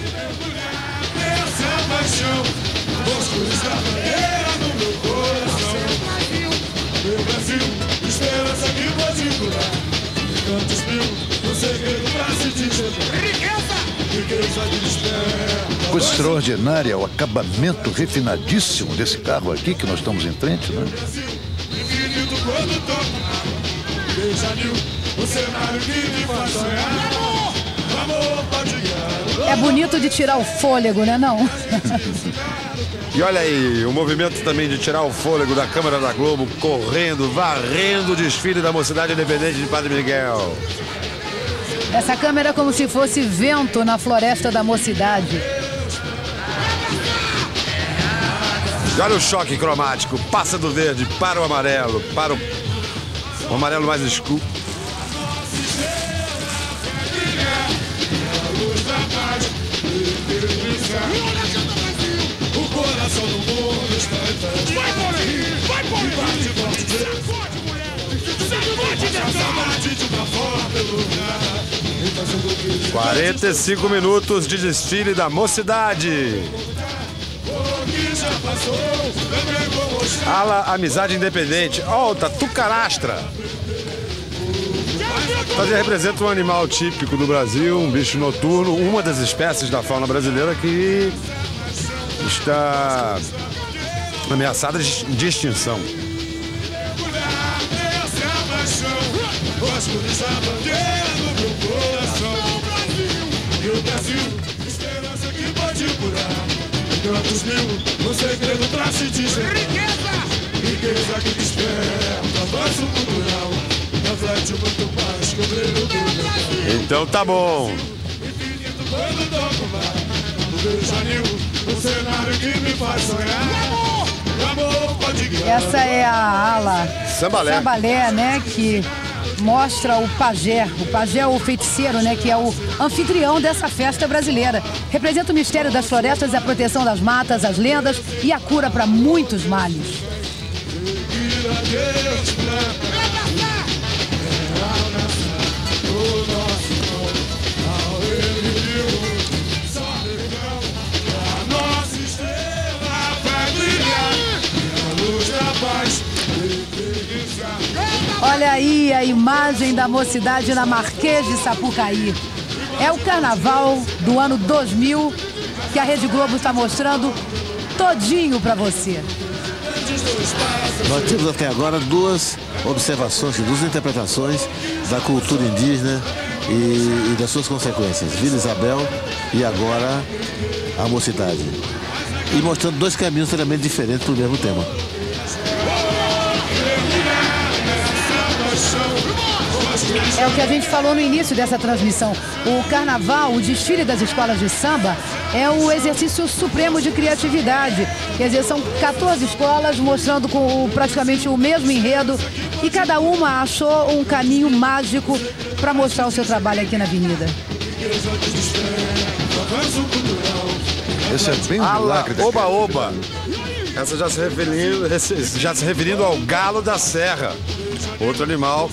Meu Brasil, esperança que pode curar. Tantos mil, um segredo pra se dizer. Riqueza que desperta. Coisa extraordinária, o acabamento refinadíssimo desse carro aqui que nós estamos em frente, né? Infinito quando toca. Veja mil, o cenário que me faz sonhar. Amor pode guiar. É bonito de tirar o fôlego, né não? E olha aí, o movimento também de tirar o fôlego da câmera da Globo, correndo, varrendo o desfile da Mocidade Independente de Padre Miguel. Essa câmera é como se fosse vento na floresta da Mocidade. E olha o choque cromático, passa do verde para o amarelo mais escuro. O coração do mundo está em festa. Vai, Bolinho! Vai, Bolinho! Sacode de uma forma pelo lugar. 45 minutos de desfile da Mocidade. Ala Amizade Independente. Ó, o Tatu Carastra. Fantasia representa um animal típico do Brasil, um bicho noturno, uma das espécies da fauna brasileira que está ameaçada de extinção. Meu Brasil, esperança que pode curar. Tantos mil, um segredo pra se dizer. Riqueza que desperta, avanço cultural. Reflete muito mais que o brilho do meu. Então tá bom. Infinito quando toco o mar. Veja mil, o cenário que me faz sonhar. Amor pode guiar. Essa é a ala Sambalé, né, que mostra o pajé. O pajé é o feiticeiro, né, que é o anfitrião dessa festa brasileira. Representa o mistério das florestas, a proteção das matas, as lendas e a cura para muitos males. Olha aí a imagem da Mocidade na Marquês de Sapucaí. É o carnaval do ano 2000 que a Rede Globo está mostrando todinho para você. Nós temos até agora duas observações, duas interpretações da cultura indígena e das suas consequências. Vila Isabel e agora a Mocidade. E mostrando dois caminhos totalmente diferentes para o mesmo tema. É o que a gente falou no início dessa transmissão. O carnaval, o desfile das escolas de samba, é um exercício supremo de criatividade. Quer dizer, são 14 escolas mostrando com praticamente o mesmo enredo e cada uma achou um caminho mágico para mostrar o seu trabalho aqui na Avenida. Esse é bem um milagre. Oba-oba. Essa já se referindo ao galo da serra. Outro animal.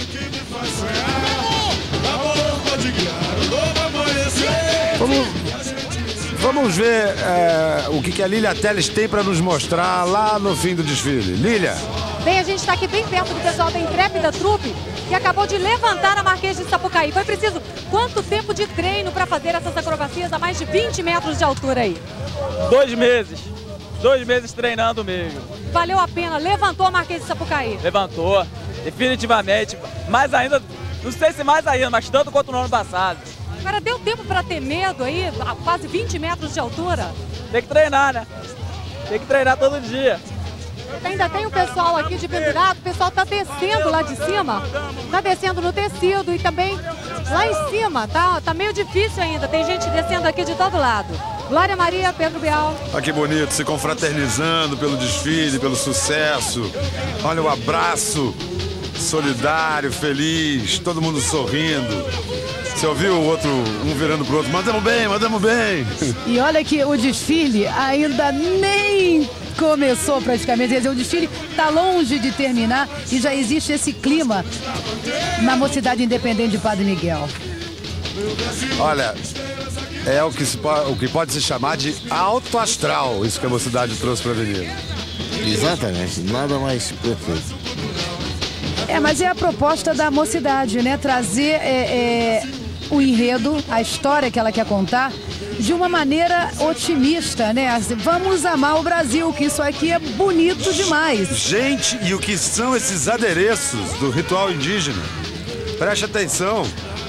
Vamos ver o que a Lília Teles tem para nos mostrar lá no fim do desfile. Lília. Bem, a gente está aqui bem perto do pessoal da Intrépida Trupe, que acabou de levantar a Marquês de Sapucaí. Foi preciso quanto tempo de treino para fazer essas acrobacias a mais de 20 metros de altura aí? 2 meses. 2 meses treinando mesmo. Valeu a pena, levantou a Marquês de Sapucaí. Levantou, definitivamente. Mais ainda, não sei se mais ainda, mas tanto quanto no ano passado. Agora deu tempo para ter medo aí, a quase 20 metros de altura? Tem que treinar, né? Tem que treinar todo dia. Ainda tem o pessoal aqui de pendurado, o pessoal tá descendo lá de cima, tá descendo no tecido e também lá em cima, tá meio difícil ainda, tem gente descendo aqui de todo lado. Glória Maria, Pedro Bial. Olha que bonito, se confraternizando pelo desfile, pelo sucesso. Olha o abraço solidário, feliz, todo mundo sorrindo. Você ouviu o outro, um virando pro outro, mandamos bem, mandamos bem. E olha que o desfile ainda nem começou praticamente, quer dizer, o desfile está longe de terminar e já existe esse clima na Mocidade Independente de Padre Miguel. Olha, é o que pode se chamar de alto astral, isso que a Mocidade trouxe para a avenida. Exatamente, nada mais perfeito. Mas é a proposta da Mocidade, né? Trazer o enredo, a história que ela quer contar, de uma maneira otimista, né? Assim, vamos amar o Brasil, que isso aqui é bonito demais. Gente, e o que são esses adereços do ritual indígena? Preste atenção.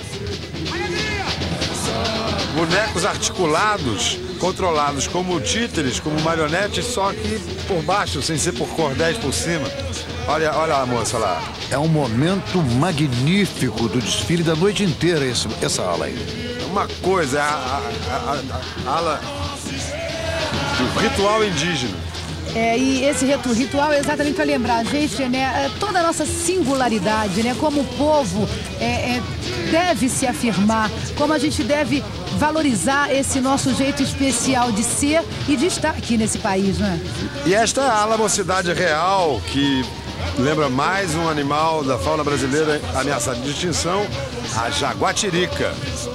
Bonecos articulados, controlados como títeres, como marionetes, só que por baixo, sem ser por cordéis por cima. Olha a moça lá. É um momento magnífico do desfile da noite inteira, essa ala aí. Uma coisa, a ala do ritual indígena. E esse ritual é exatamente para lembrar a gente, né, toda a nossa singularidade, né, como o povo deve se afirmar, como a gente deve valorizar esse nosso jeito especial de ser e de estar aqui nesse país, né? E esta é a ala Mocidade Real, que lembra mais um animal da fauna brasileira ameaçado de extinção, a jaguatirica.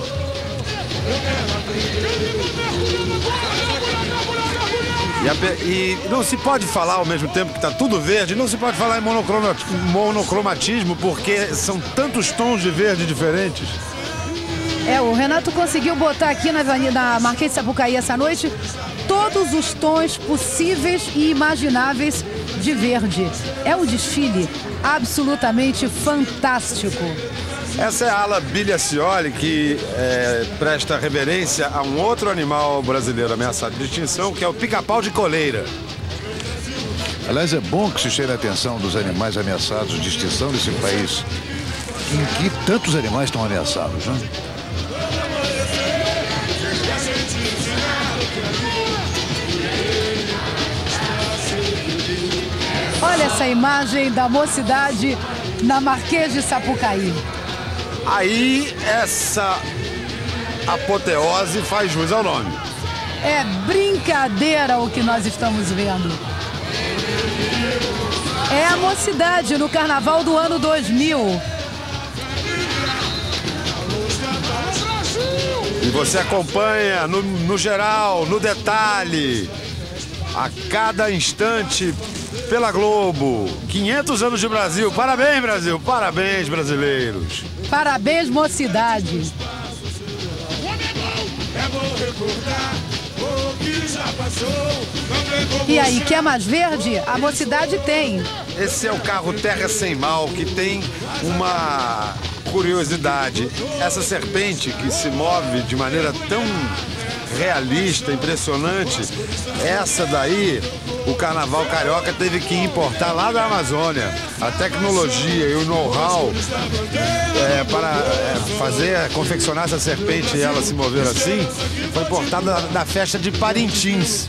E não se pode falar ao mesmo tempo que está tudo verde, não se pode falar em monocromatismo, porque são tantos tons de verde diferentes. O Renato conseguiu botar aqui na Avenida Marquês de Sapucaí essa noite todos os tons possíveis e imagináveis de verde. É um desfile absolutamente fantástico. Essa é a ala Biliacioli, que presta reverência a um outro animal brasileiro ameaçado de extinção, que é o pica-pau de coleira. Aliás, é bom que se cheire a atenção dos animais ameaçados de extinção nesse país, em que tantos animais estão ameaçados, né? Olha essa imagem da Mocidade na Marquês de Sapucaí. Aí, essa apoteose faz jus ao nome. É brincadeira o que nós estamos vendo. É a Mocidade no Carnaval do ano 2000. E você acompanha no geral, no detalhe, a cada instante pela Globo. 500 anos de Brasil. Parabéns, Brasil. Parabéns, brasileiros. Parabéns, Mocidade. E aí, quer mais verde? A Mocidade tem. Esse é o carro Terra Sem Mal, que tem uma curiosidade. Essa serpente que se move de maneira tão realista, impressionante, essa daí o Carnaval Carioca teve que importar lá da Amazônia. A tecnologia e o know-how para confeccionar essa serpente e ela se mover assim, foi importada da festa de Parintins.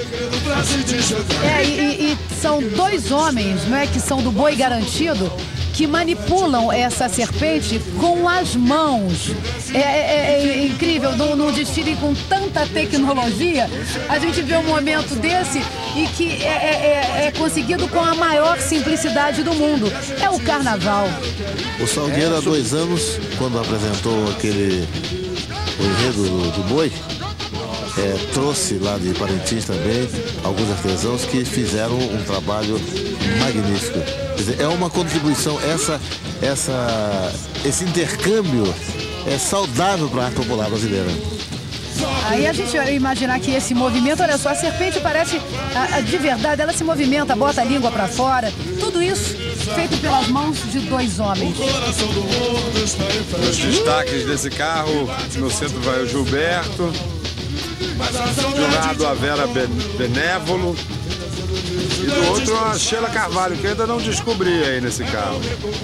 E são dois homens, não é, que são do boi garantido, que manipulam essa serpente com as mãos. É incrível, num desfile com tanta tecnologia, a gente vê um momento desse e que é conseguido com a maior simplicidade do mundo. É o Carnaval. O Salgueiro, há 2 anos, quando apresentou o enredo do boi, trouxe lá de Parintins também alguns artesãos que fizeram um trabalho magnífico. Quer dizer, é uma contribuição, esse intercâmbio é saudável para a arte popular brasileira. Aí a gente vai imaginar que esse movimento, olha só, a serpente parece, de verdade, ela se movimenta, bota a língua para fora, tudo isso feito pelas mãos de 2 homens. Os destaques desse carro, no centro vai o Gilberto, de um lado a Vera Benévolo e do outro a Sheila Carvalho, que eu ainda não descobri aí nesse carro.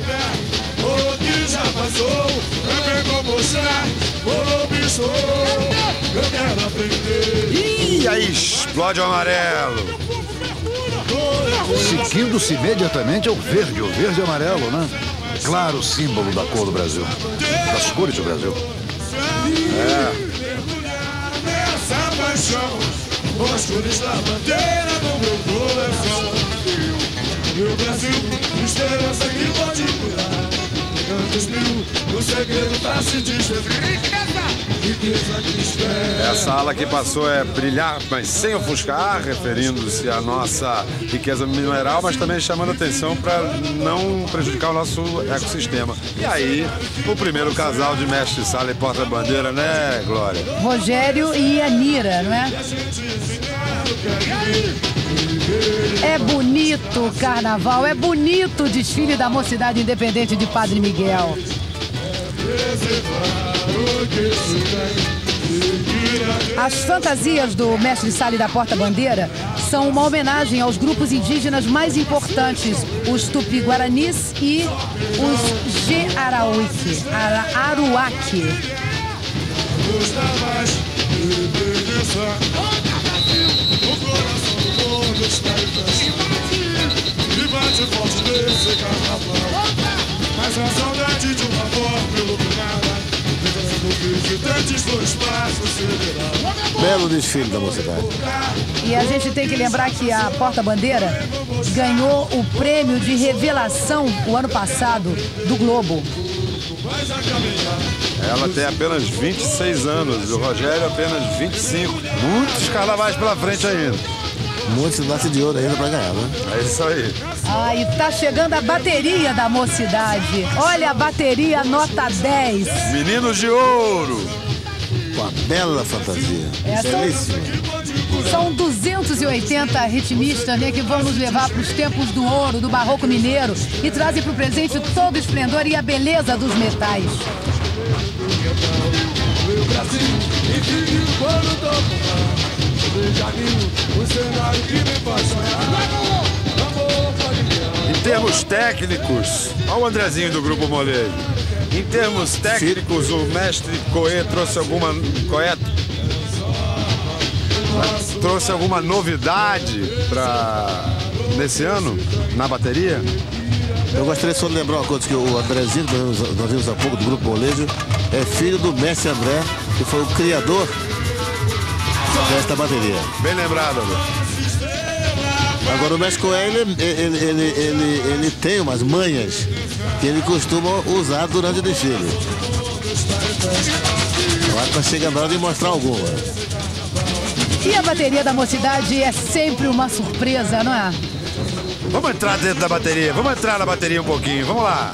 E aí explode o amarelo. Seguindo-se imediatamente ao verde e amarelo, né? Claro símbolo da cor do Brasil, das cores do Brasil. Essa paixão, com as cores da bandeira do meu coração. Meu Brasil, esperança que pode curar. Cantos mil, o segredo pra se desfazer. Riqueza que espera. Essa ala que passou é brilhar, mas sem ofuscar, referindo-se à nossa riqueza mineral, mas também chamando atenção para não prejudicar o nosso ecossistema. E aí, o primeiro casal de mestre-sala e porta-bandeira, né, Glória? Rogério e Anira, não é? É bonito o carnaval, é bonito o desfile da Mocidade Independente de Padre Miguel. As fantasias do mestre-sala e da porta-bandeira são uma homenagem aos grupos indígenas mais importantes, os Tupi-Guaranis e os Aruaque. E bate forte desse carnaval. Mas a saudade de uma avó pelo nada. Visitantes do espaço sideral. Belo desfile da Mocidade. E a gente tem que lembrar que a porta-bandeira ganhou o prêmio de revelação o ano passado do Globo. Ela tem apenas 26 anos, o Rogério apenas 25. Muitos carnavais pela frente ainda. Muitos nascem de ouro ainda pra ganhar, né? É isso aí. Ah, e tá chegando a bateria da Mocidade. Olha a bateria nota 10. Meninos de ouro. Uma bela fantasia. Belíssima. São 280 ritmistas, né, que vão nos levar para os tempos do ouro, do barroco mineiro e trazem para o presente todo o esplendor e a beleza dos metais. Em termos técnicos, olha o Andrezinho do Grupo Molejo. Em termos técnicos, o mestre Coé trouxe alguma novidade nesse ano na bateria? Eu gostaria só de lembrar uma coisa, que o Andrezinho, que nós vimos há pouco, do Grupo Molejo, é filho do mestre André, que foi o criador desta bateria. Bem lembrado, André. Agora o mestre Coé, ele tem umas manhas que ele costuma usar durante o desfile. Agora tá chegando a hora de mostrar alguma. E a bateria da Mocidade é sempre uma surpresa, não é? Vamos entrar dentro da bateria, vamos entrar na bateria um pouquinho, vamos lá.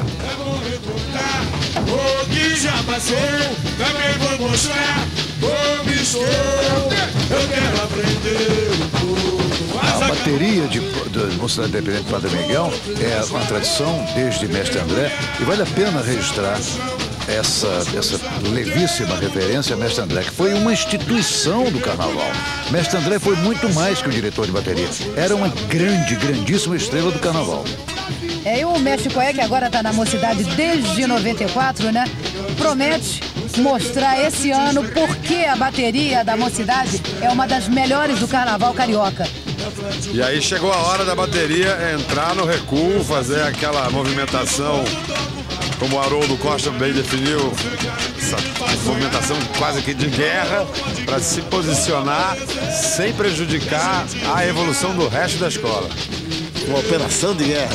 O que já passou, também vou mostrar como estou. Eu quero aprender um pouco. A bateria da Mocidade Independente Padre Miguel é uma tradição desde Mestre André e vale a pena registrar essa levíssima referência a Mestre André, que foi uma instituição do carnaval. Mestre André foi muito mais que o diretor de bateria, era uma grandíssima estrela do carnaval. E o mestre Coé, que agora está na Mocidade desde 94, né? Promete mostrar esse ano por que a bateria da Mocidade é uma das melhores do carnaval carioca. E aí chegou a hora da bateria entrar no recuo, fazer aquela movimentação, como o Haroldo Costa bem definiu, essa movimentação quase que de guerra, para se posicionar sem prejudicar a evolução do resto da escola. Uma operação de guerra.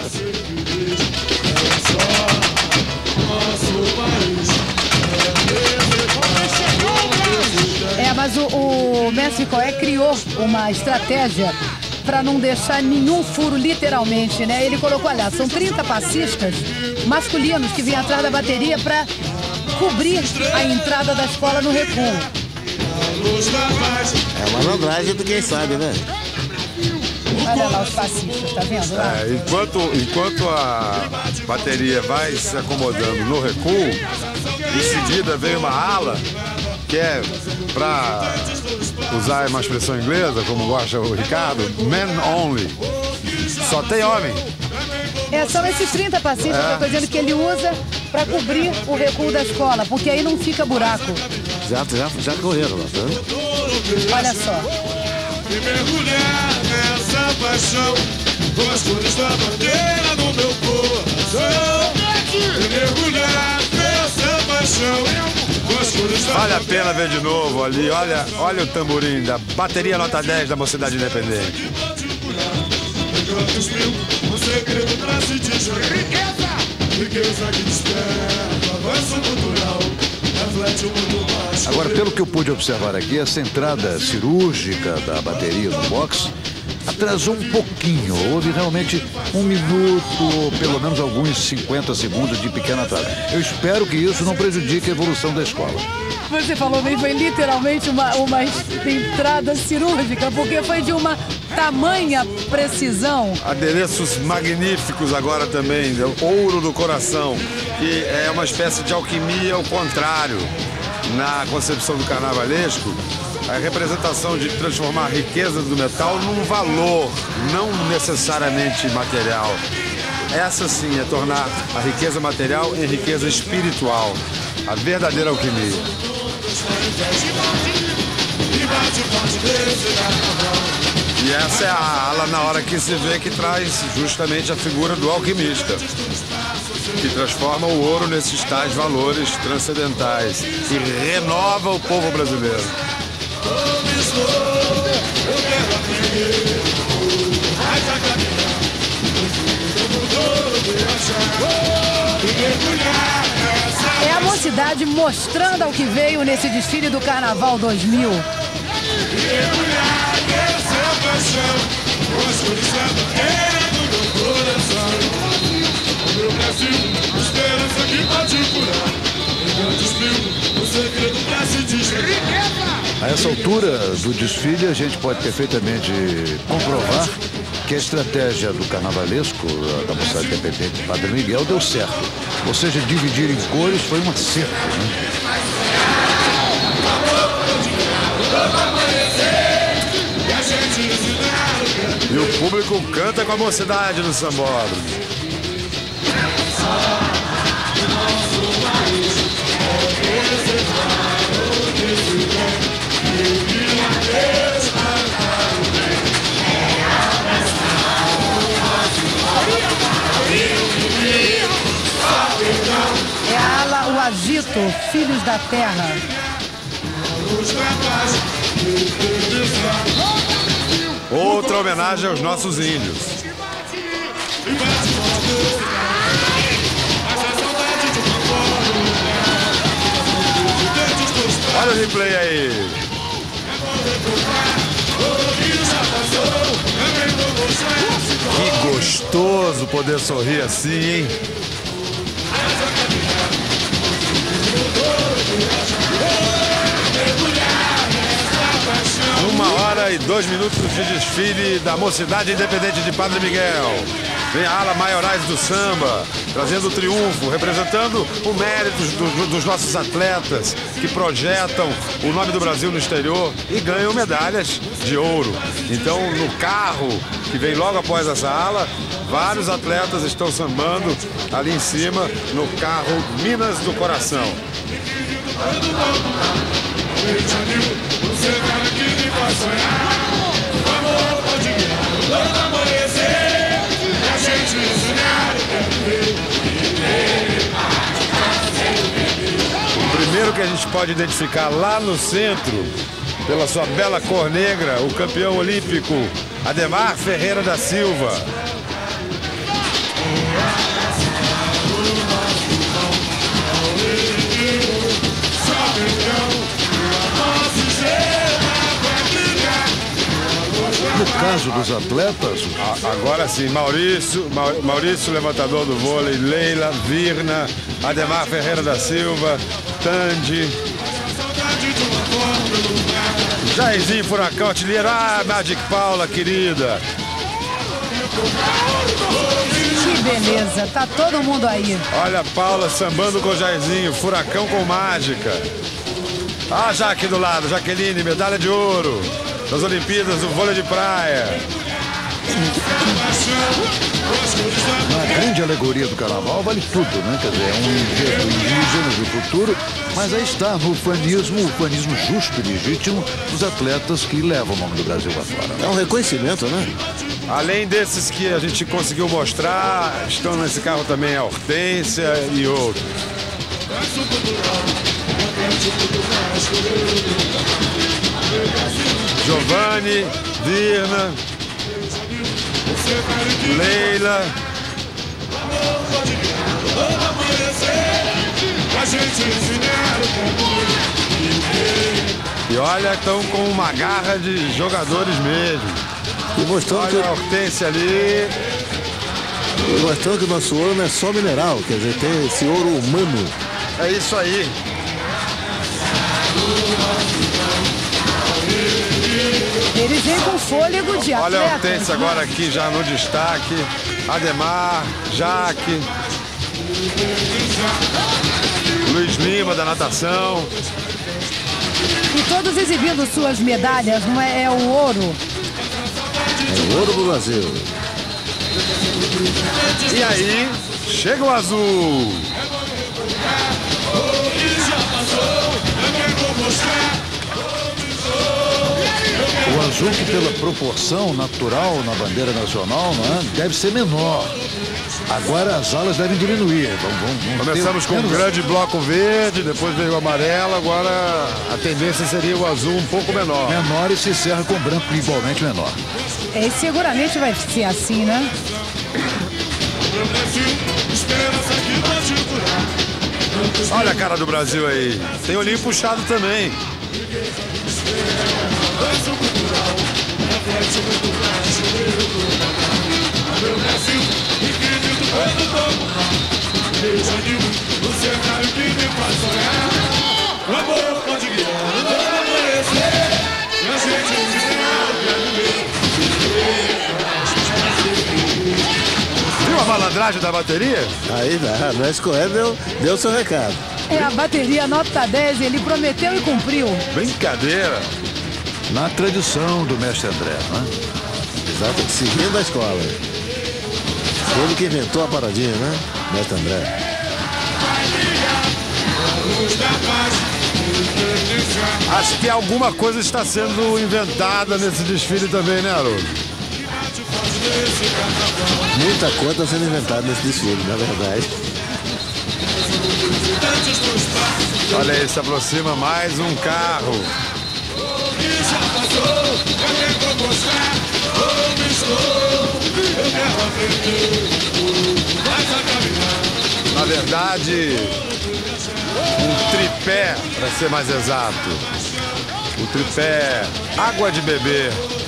Mas o mestre Coé criou uma estratégia para não deixar nenhum furo, literalmente, né? Ele colocou, olha, são 30 passistas masculinos que vêm atrás da bateria para cobrir a entrada da escola no recuo. É uma malandragem do quem sabe, né? Olha lá os passistas, tá vendo lá? Enquanto a bateria vai se acomodando no recuo, em seguida vem uma ala que é, para usar uma expressão inglesa, como gosta o Ricardo, men only. Só tem homem. São esses 30 passistas que eu tô dizendo que ele usa para cobrir o recuo da escola, porque aí não fica buraco. Já correram lá, tá? Olha só. E mergulhar nessa paixão, com as cores da bandeira no meu coração. E mergulhar nessa paixão, com as cores da Vale a pena ver de novo ali, olha o tamborim da bateria nota 10 da Mocidade Independente. Agora, pelo que eu pude observar aqui, essa entrada cirúrgica da bateria no box atrasou um pouquinho. Houve realmente 1 minuto, ou pelo menos alguns 50 segundos de pequeno atraso. Eu espero que isso não prejudique a evolução da escola. Você falou bem, foi literalmente uma entrada cirúrgica, porque foi de uma tamanha precisão. Adereços magníficos agora também, né? Ouro do coração, que é uma espécie de alquimia ao contrário. Na concepção do carnavalesco, a representação de transformar a riqueza do metal num valor, não necessariamente material. Essa sim é tornar a riqueza material em riqueza espiritual, a verdadeira alquimia. E essa é a ala na hora que se vê que traz justamente a figura do alquimista, que transforma o ouro nesses tais valores transcendentais e renova o povo brasileiro. É a Mocidade mostrando ao que veio nesse desfile do Carnaval 2000. A essa altura do desfile, a gente pode perfeitamente comprovar que a estratégia do carnavalesco da Mocidade Independente de Padre Miguel deu certo. Ou seja, dividir em cores foi um acerto, né? E o público canta com a Mocidade no sambódromo. É a ala O Agito, Filhos da Terra. Outra homenagem aos nossos índios. Olha o replay aí. Que gostoso poder sorrir assim, hein? 1h02 de desfile da Mocidade Independente de Padre Miguel. Vem a ala Maiorais do Samba, trazendo o triunfo, representando o mérito dos nossos atletas que projetam o nome do Brasil no exterior e ganham medalhas de ouro. Então, no carro que vem logo após essa ala, vários atletas estão sambando ali em cima, no carro Minas do Coração. O primeiro que a gente pode identificar lá no centro, pela sua bela cor negra, o campeão olímpico Ademar Ferreira da Silva. No caso dos atletas... Agora sim, Maurício, levantador do vôlei, Leila, Virna, Ademar Ferreira da Silva, Tandy, Jairzinho, Furacão, artilheiro, Magic Paula, querida. Que beleza, tá todo mundo aí. Olha a Paula sambando com o Jairzinho, Furacão com Mágica. A Jaque do lado, Jaqueline, medalha de ouro das Olimpíadas do vôlei de praia. Na grande alegoria do carnaval vale tudo, né? Quer dizer, é um enredo indígena do futuro, mas aí está no ufanismo justo e legítimo dos atletas que levam o nome do Brasil lá fora. É um reconhecimento, né? Além desses que a gente conseguiu mostrar, estão nesse carro também a Hortência e outros. Giovanni, Virna, Leila. E olha, estão com uma garra de jogadores mesmo. E mostrando olha que a Hortência ali. E mostrando que o nosso ouro não é só mineral, quer dizer, tem esse ouro humano. É isso aí. Eles vêm com fôlego de atleta. Olha a Hortência agora aqui já no destaque. Ademar, Jaque, Luiz Lima da natação. E todos exibindo suas medalhas, não é? É o ouro. É o ouro do Brasil. E aí, chega o azul. O azul que pela proporção natural na bandeira nacional, não é? Deve ser menor. Agora as alas devem diminuir. Começamos com um grande bloco verde, depois veio o amarelo, agora a tendência seria o azul um pouco menor. Menor e se encerra com branco igualmente menor. É, seguramente vai ser assim, né? Olha a cara do Brasil aí. Tem olhinho puxado também. Viu a malandragem da bateria? Aí não é escorrer, deu seu recado. É a bateria nota 10, ele prometeu e cumpriu. Brincadeira. Na tradição do mestre André, né? Exato, seguindo a escola. Ele que inventou a paradinha, né? Mestre André. Acho que alguma coisa está sendo inventada nesse desfile também, né, Haroldo? Muita coisa está sendo inventada nesse desfile, na verdade. Olha aí, se aproxima mais um carro. Na verdade, um tripé, para ser mais exato. O tripé água de beber.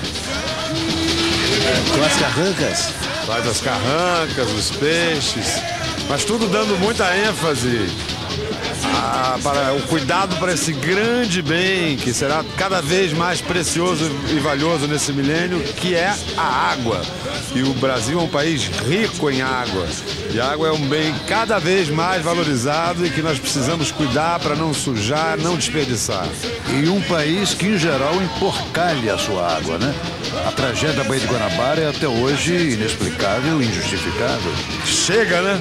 Com as carrancas. Faz as carrancas, os peixes, mas tudo dando muita ênfase para o cuidado para esse grande bem que será cada vez mais precioso e valioso nesse milênio, que é a água. E o Brasil é um país rico em água. E a água é um bem cada vez mais valorizado e que nós precisamos cuidar para não sujar, não desperdiçar. E um país que, em geral, emporcalha a sua água, né? A tragédia da Baía de Guanabara é até hoje inexplicável e injustificável. Chega, né?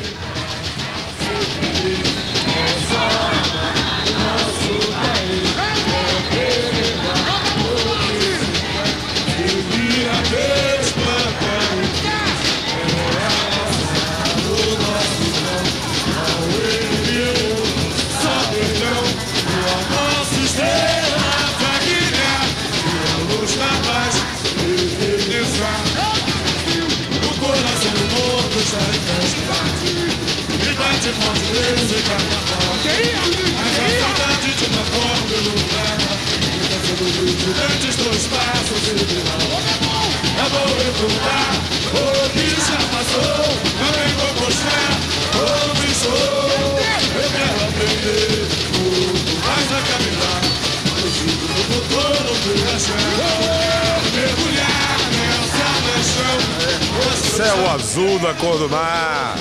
Céu azul da cor do mar.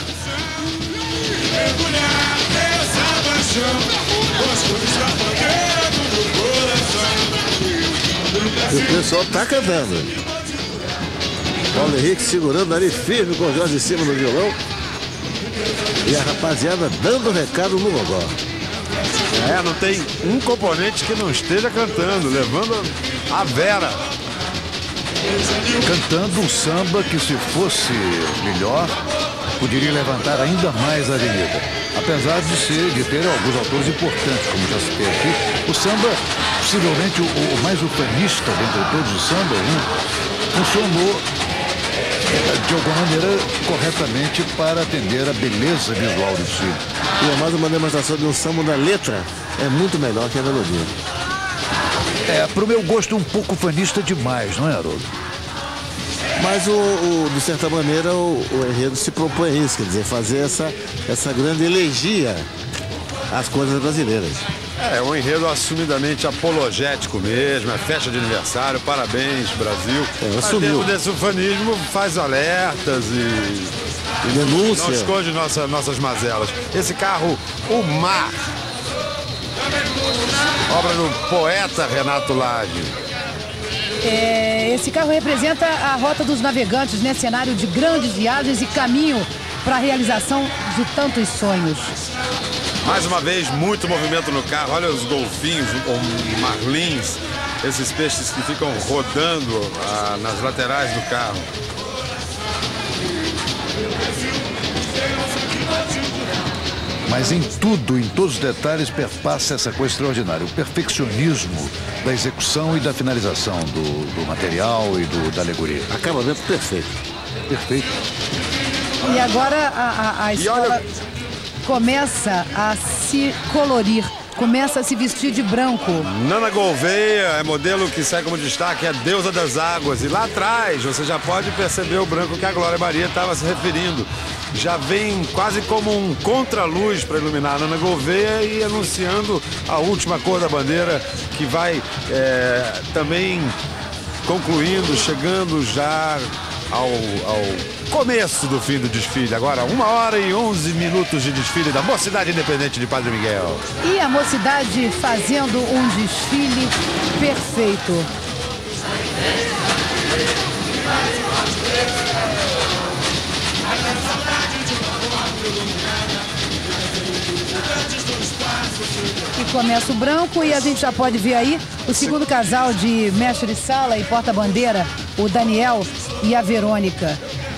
E o pessoal tá cantando. Paulo Henrique segurando ali firme com o Jorge em cima do violão. E a rapaziada dando recado no gogó. É, não tem um componente que não esteja cantando, levando a vera. Cantando um samba que, se fosse melhor, poderia levantar ainda mais a avenida. Apesar de ter alguns autores importantes, como já citei aqui, o samba, possivelmente o mais ufanista dentre todos os sambas, né, funcionou de alguma maneira corretamente para atender a beleza visual do desfile. E é mais uma demonstração de um samba da letra, é muito melhor que a melodia. Pro meu gosto, um pouco ufanista demais, não é, Haroldo? Mas, de certa maneira, o enredo se propõe a isso, quer dizer, fazer essa grande elegia às coisas brasileiras. É um enredo assumidamente apologético mesmo, é festa de aniversário, parabéns, Brasil. Mas dentro desse ufanismo faz alertas e denúncia. Não esconde nossas mazelas. Esse carro, o Mar, obra do poeta Renato Lage. Esse carro representa a rota dos navegantes, né? Cenário de grandes viagens e caminho para a realização de tantos sonhos. Mais uma vez, muito movimento no carro. Olha os golfinhos, ou marlins, esses peixes que ficam rodando nas laterais do carro. Mas em tudo, em todos os detalhes, perpassa essa coisa extraordinária. O perfeccionismo da execução e da finalização do material e da alegoria. Acabamento perfeito. Perfeito. E agora a escola começa a se colorir, começa a se vestir de branco. Nana Gouveia é modelo que sai como destaque, é deusa das águas. E lá atrás, você já pode perceber o branco que a Glória Maria estava se referindo. Já vem quase como um contraluz para iluminar a Nana Gouveia e anunciando a última cor da bandeira, que vai também concluindo, chegando já ao começo do fim do desfile. Agora, 1h11 de desfile da Mocidade Independente de Padre Miguel. E a Mocidade fazendo um desfile perfeito. E começa o branco e a gente já pode ver aí o segundo casal de mestre-sala e porta-bandeira, o Daniel e a Verônica.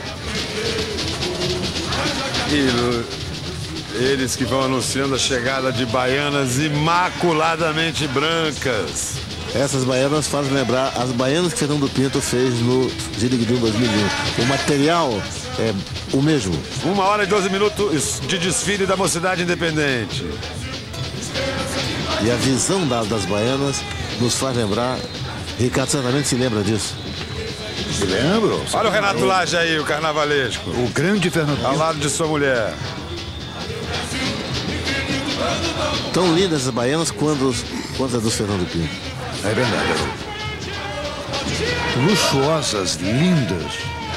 E eles que vão anunciando a chegada de baianas imaculadamente brancas. Essas baianas fazem lembrar as baianas que Fernando Pinto fez no Ziriguidum 2001. O material é o mesmo. 1h12 de desfile da Mocidade Independente. E a visão das baianas nos faz lembrar. Ricardo certamente se lembra disso. Se lembro? Olha o Renato Lage aí, o carnavalesco. O grande Fernando Pinto. Ao lado de sua mulher. Tão lindas essas baianas quanto as do Fernando Pinto. É verdade, Haroldo. Luxuosas, lindas.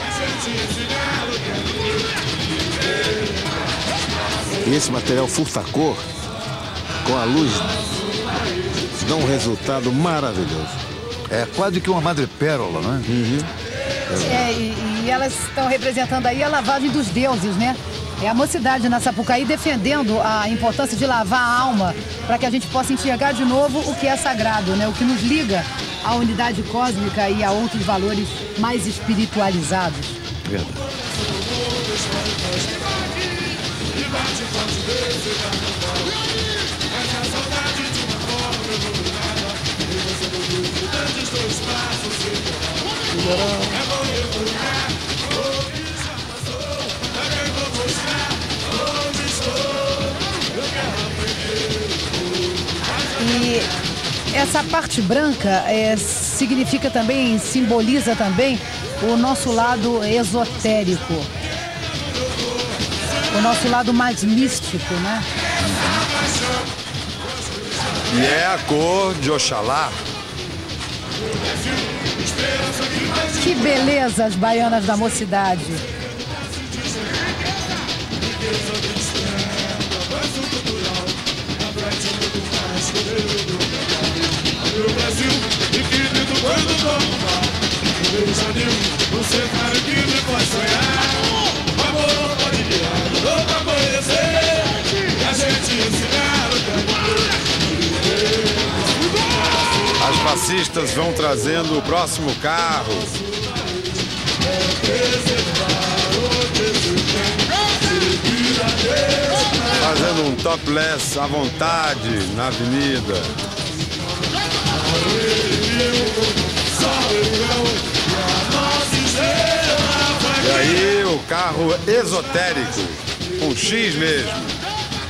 E esse material furta-cor, com a luz, dá um resultado maravilhoso. É quase que uma madrepérola, não é? Uhum. E elas estão representando aí a lavagem dos deuses, né? É a Mocidade na Sapucaí defendendo a importância de lavar a alma para que a gente possa enxergar de novo o que é sagrado, né? O que nos liga à unidade cósmica e a outros valores mais espiritualizados. Verdade. E essa parte branca significa também, simboliza também o nosso lado esotérico, o nosso lado mais místico, né? E é a cor de Oxalá. Que beleza as baianas da Mocidade. As passistas vão trazendo o próximo carro. Fazendo um topless à vontade na avenida. E aí o carro esotérico, um X mesmo.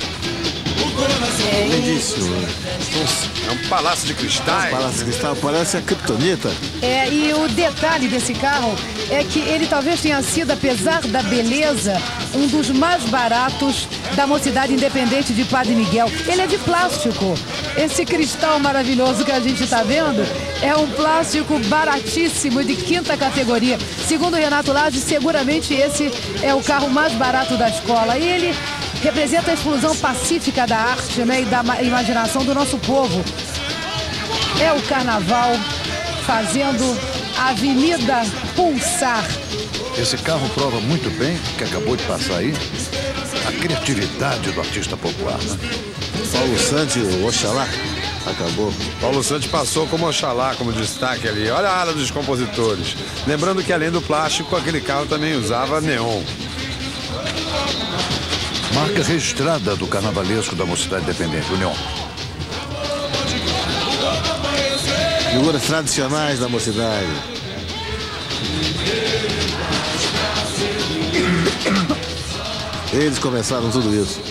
Lindíssimo. É um palácio de cristais. Um palácio de cristal, parece a criptonita. E o detalhe desse carro é que ele talvez tenha sido, apesar da beleza, um dos mais baratos da Mocidade Independente de Padre Miguel. Ele é de plástico. Esse cristal maravilhoso que a gente está vendo é um plástico baratíssimo, de quinta categoria. Segundo o Renato Lage, seguramente esse é o carro mais barato da escola. E ele representa a explosão pacífica da arte, né, e da imaginação do nosso povo. É o carnaval fazendo a avenida pulsar. Esse carro prova muito bem, que acabou de passar aí, a criatividade do artista popular, né? Paulo Santos, Oxalá, acabou. Paulo Santos passou como Oxalá, como destaque ali. Olha a ala dos compositores. Lembrando que além do plástico, aquele carro também usava neon. Marca registrada do carnavalesco da Mocidade Independente, o neon. Figuras tradicionais da Mocidade. Eles começaram tudo isso.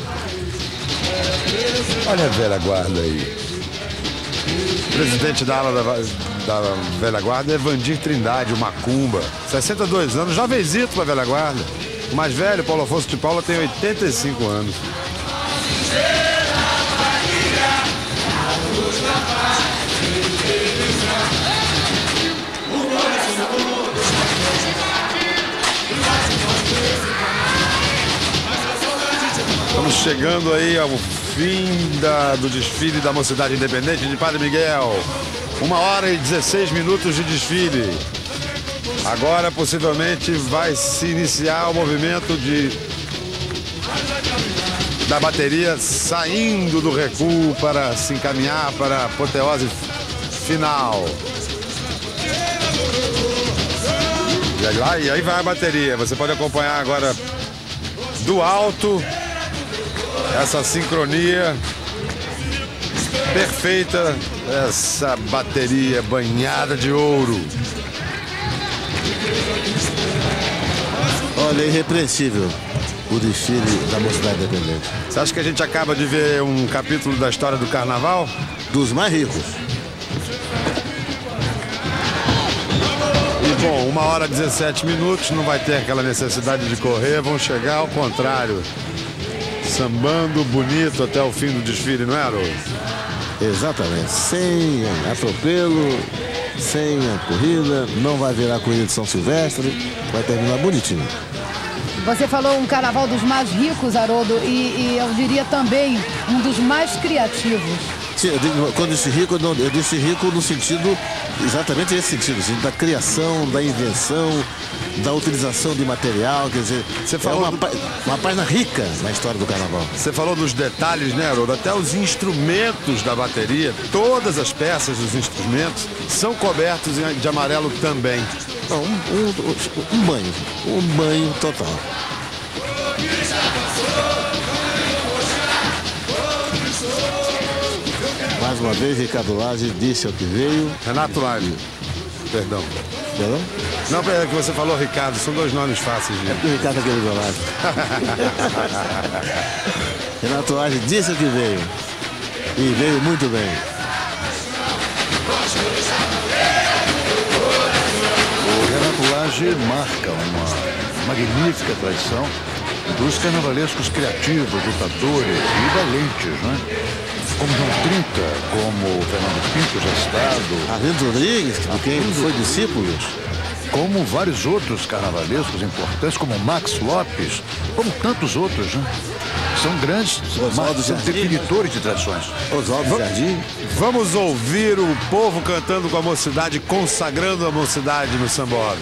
Olha a velha guarda aí. O presidente da ala da velha guarda é Evandir Trindade, o Macumba. 62 anos, jovenzito pra velha guarda. O mais velho, Paulo Afonso de Paula, tem 85 anos. Estamos chegando aí ao fim do desfile da Mocidade Independente de Padre Miguel. 1h16 de desfile. Agora, possivelmente, vai se iniciar o movimento da bateria saindo do recuo para se encaminhar para a apoteose final. E aí vai a bateria. Você pode acompanhar agora do alto essa sincronia perfeita, essa bateria banhada de ouro. Olha, é irrepreensível o desfile da Mocidade Independente. Você acha que a gente acaba de ver um capítulo da história do carnaval? Dos mais ricos. E bom, 1h17, não vai ter aquela necessidade de correr, vão chegar ao contrário. Sambando bonito até o fim do desfile, não é, Haroldo? Exatamente. Sem atropelo, sem a corrida, não vai virar corrida de São Silvestre, vai terminar bonitinho. Você falou um carnaval dos mais ricos, Haroldo, e eu diria também um dos mais criativos. Sim, quando eu disse rico no sentido, exatamente esse sentido, assim, da criação, da invenção, da utilização de material, quer dizer, você falou uma página rica na história do carnaval. Você falou dos detalhes, né, Haroldo? Até os instrumentos da bateria, todas as peças dos instrumentos são cobertos de amarelo também. Não, um banho total. Mais uma vez, Ricardo Lage disse ao que veio. Renato Lage. Perdão. Perdão? Não, é que você falou Ricardo, são dois nomes fáceis. É porque o Ricardo é aquele do Lage. Renato Lage disse ao que veio. E veio muito bem. O Renato Lage marca uma magnífica tradição dos carnavalescos criativos, lutadores e valentes, né? Como João 30, como Fernando Pinto, já citado. Arlindo Rodrigues, de quem foi discípulo. Como vários outros carnavalescos importantes, como Max Lopes, como tantos outros, né? São grandes definidores de tradições. Oswaldo Jardim. Vamos ouvir o povo cantando com a Mocidade, consagrando a Mocidade no sambódromo.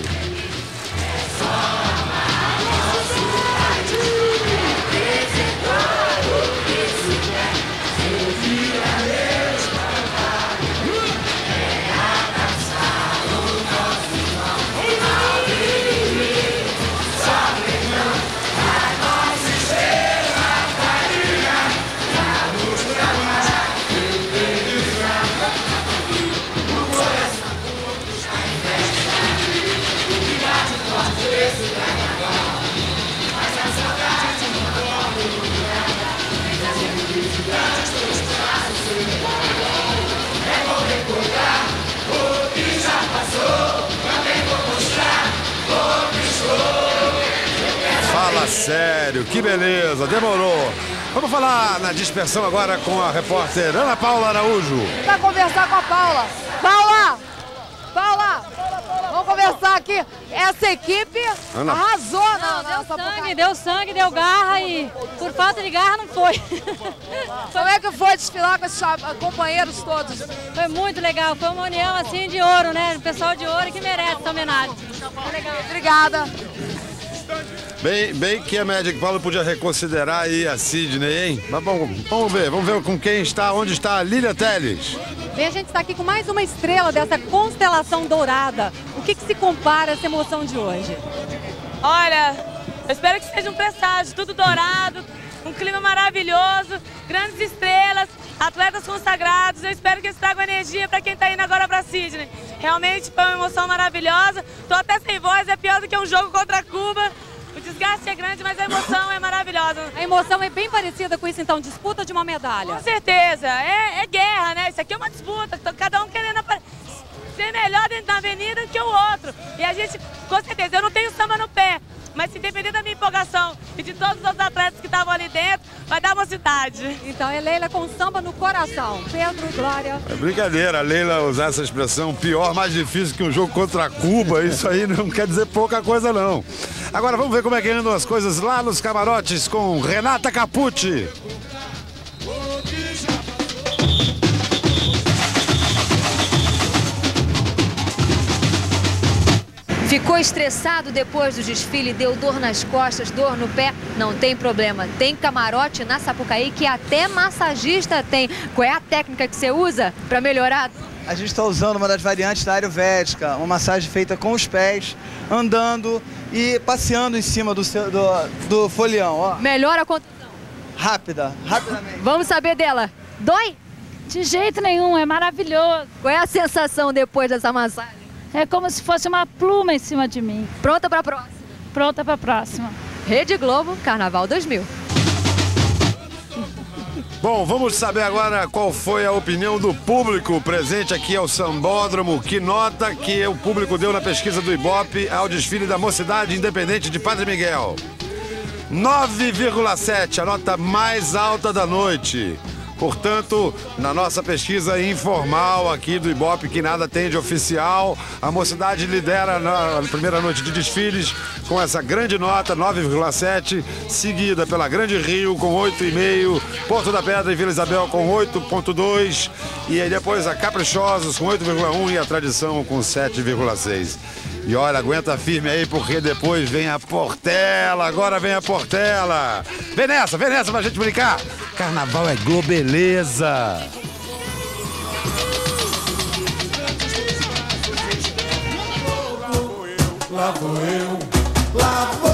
sério, que beleza, demorou. Vamos falar na dispersão agora com a repórter Ana Paula Araújo. Vai conversar com a Paula. Paula, vamos conversar aqui. Essa equipe arrasou. Deu sangue, deu garra e por falta de garra não foi. Como é que foi desfilar com esses companheiros todos? Foi muito legal, foi uma união assim de ouro, né? O pessoal de ouro que merece essa homenagem. Obrigada. Bem que a Magic Paulo podia reconsiderar aí a Sidney, hein? Mas bom, vamos ver com quem está, onde está a Lília Teles. Bem, a gente está aqui com mais uma estrela dessa constelação dourada. O que se compara a essa emoção de hoje? Olha, eu espero que seja um presságio, tudo dourado, um clima maravilhoso, grandes estrelas, atletas consagrados. Eu espero que eles tragam energia para quem está indo agora para Sidney. Realmente foi uma emoção maravilhosa. Estou até sem voz, é pior do que um jogo contra Cuba. O desgaste é grande, mas a emoção é maravilhosa. A emoção é bem parecida com isso, então, disputa de uma medalha. Com certeza, é guerra, né? Isso aqui é uma disputa, cada um querendo ser melhor dentro da avenida que o outro. E a gente, com certeza, eu não tenho samba no pé, mas se depender da minha empolgação e de todos os outros atletas que estavam ali dentro, vai dar Mocidade. Então é Leila com samba no coração. Pedro, Glória. É brincadeira, a Leila usar essa expressão, pior, mais difícil que um jogo contra Cuba, isso aí não quer dizer pouca coisa não. Agora vamos ver como é que andam as coisas lá nos camarotes com Renata Capucci. Ficou estressado depois do desfile, deu dor nas costas, dor no pé? Não tem problema, tem camarote na Sapucaí que até massagista tem. Qual é a técnica que você usa para melhorar? A gente está usando uma das variantes da ayurvédica, uma massagem feita com os pés, andando e passeando em cima do folião. Ó. Melhora a contusão? Rapidamente. Vamos saber dela. Dói? De jeito nenhum, é maravilhoso. Qual é a sensação depois dessa massagem? É como se fosse uma pluma em cima de mim. Pronta para a próxima? Pronta para a próxima. Rede Globo, Carnaval 2000. Bom, vamos saber agora qual foi a opinião do público presente aqui ao Sambódromo. Que nota que o público deu na pesquisa do Ibope ao desfile da Mocidade Independente de Padre Miguel? 9,7, a nota mais alta da noite. Portanto, na nossa pesquisa informal aqui do Ibope, que nada tem de oficial, a Mocidade lidera na primeira noite de desfiles com essa grande nota, 9,7, seguida pela Grande Rio com 8,5, Porto da Pedra e Vila Isabel com 8,2 e aí depois a Caprichosos com 8,1 e a Tradição com 7,6. E olha, aguenta firme aí, porque depois vem a Portela, agora vem a Portela. Vem nessa pra gente brincar. Carnaval é globeleza. Lá vou eu, lá vou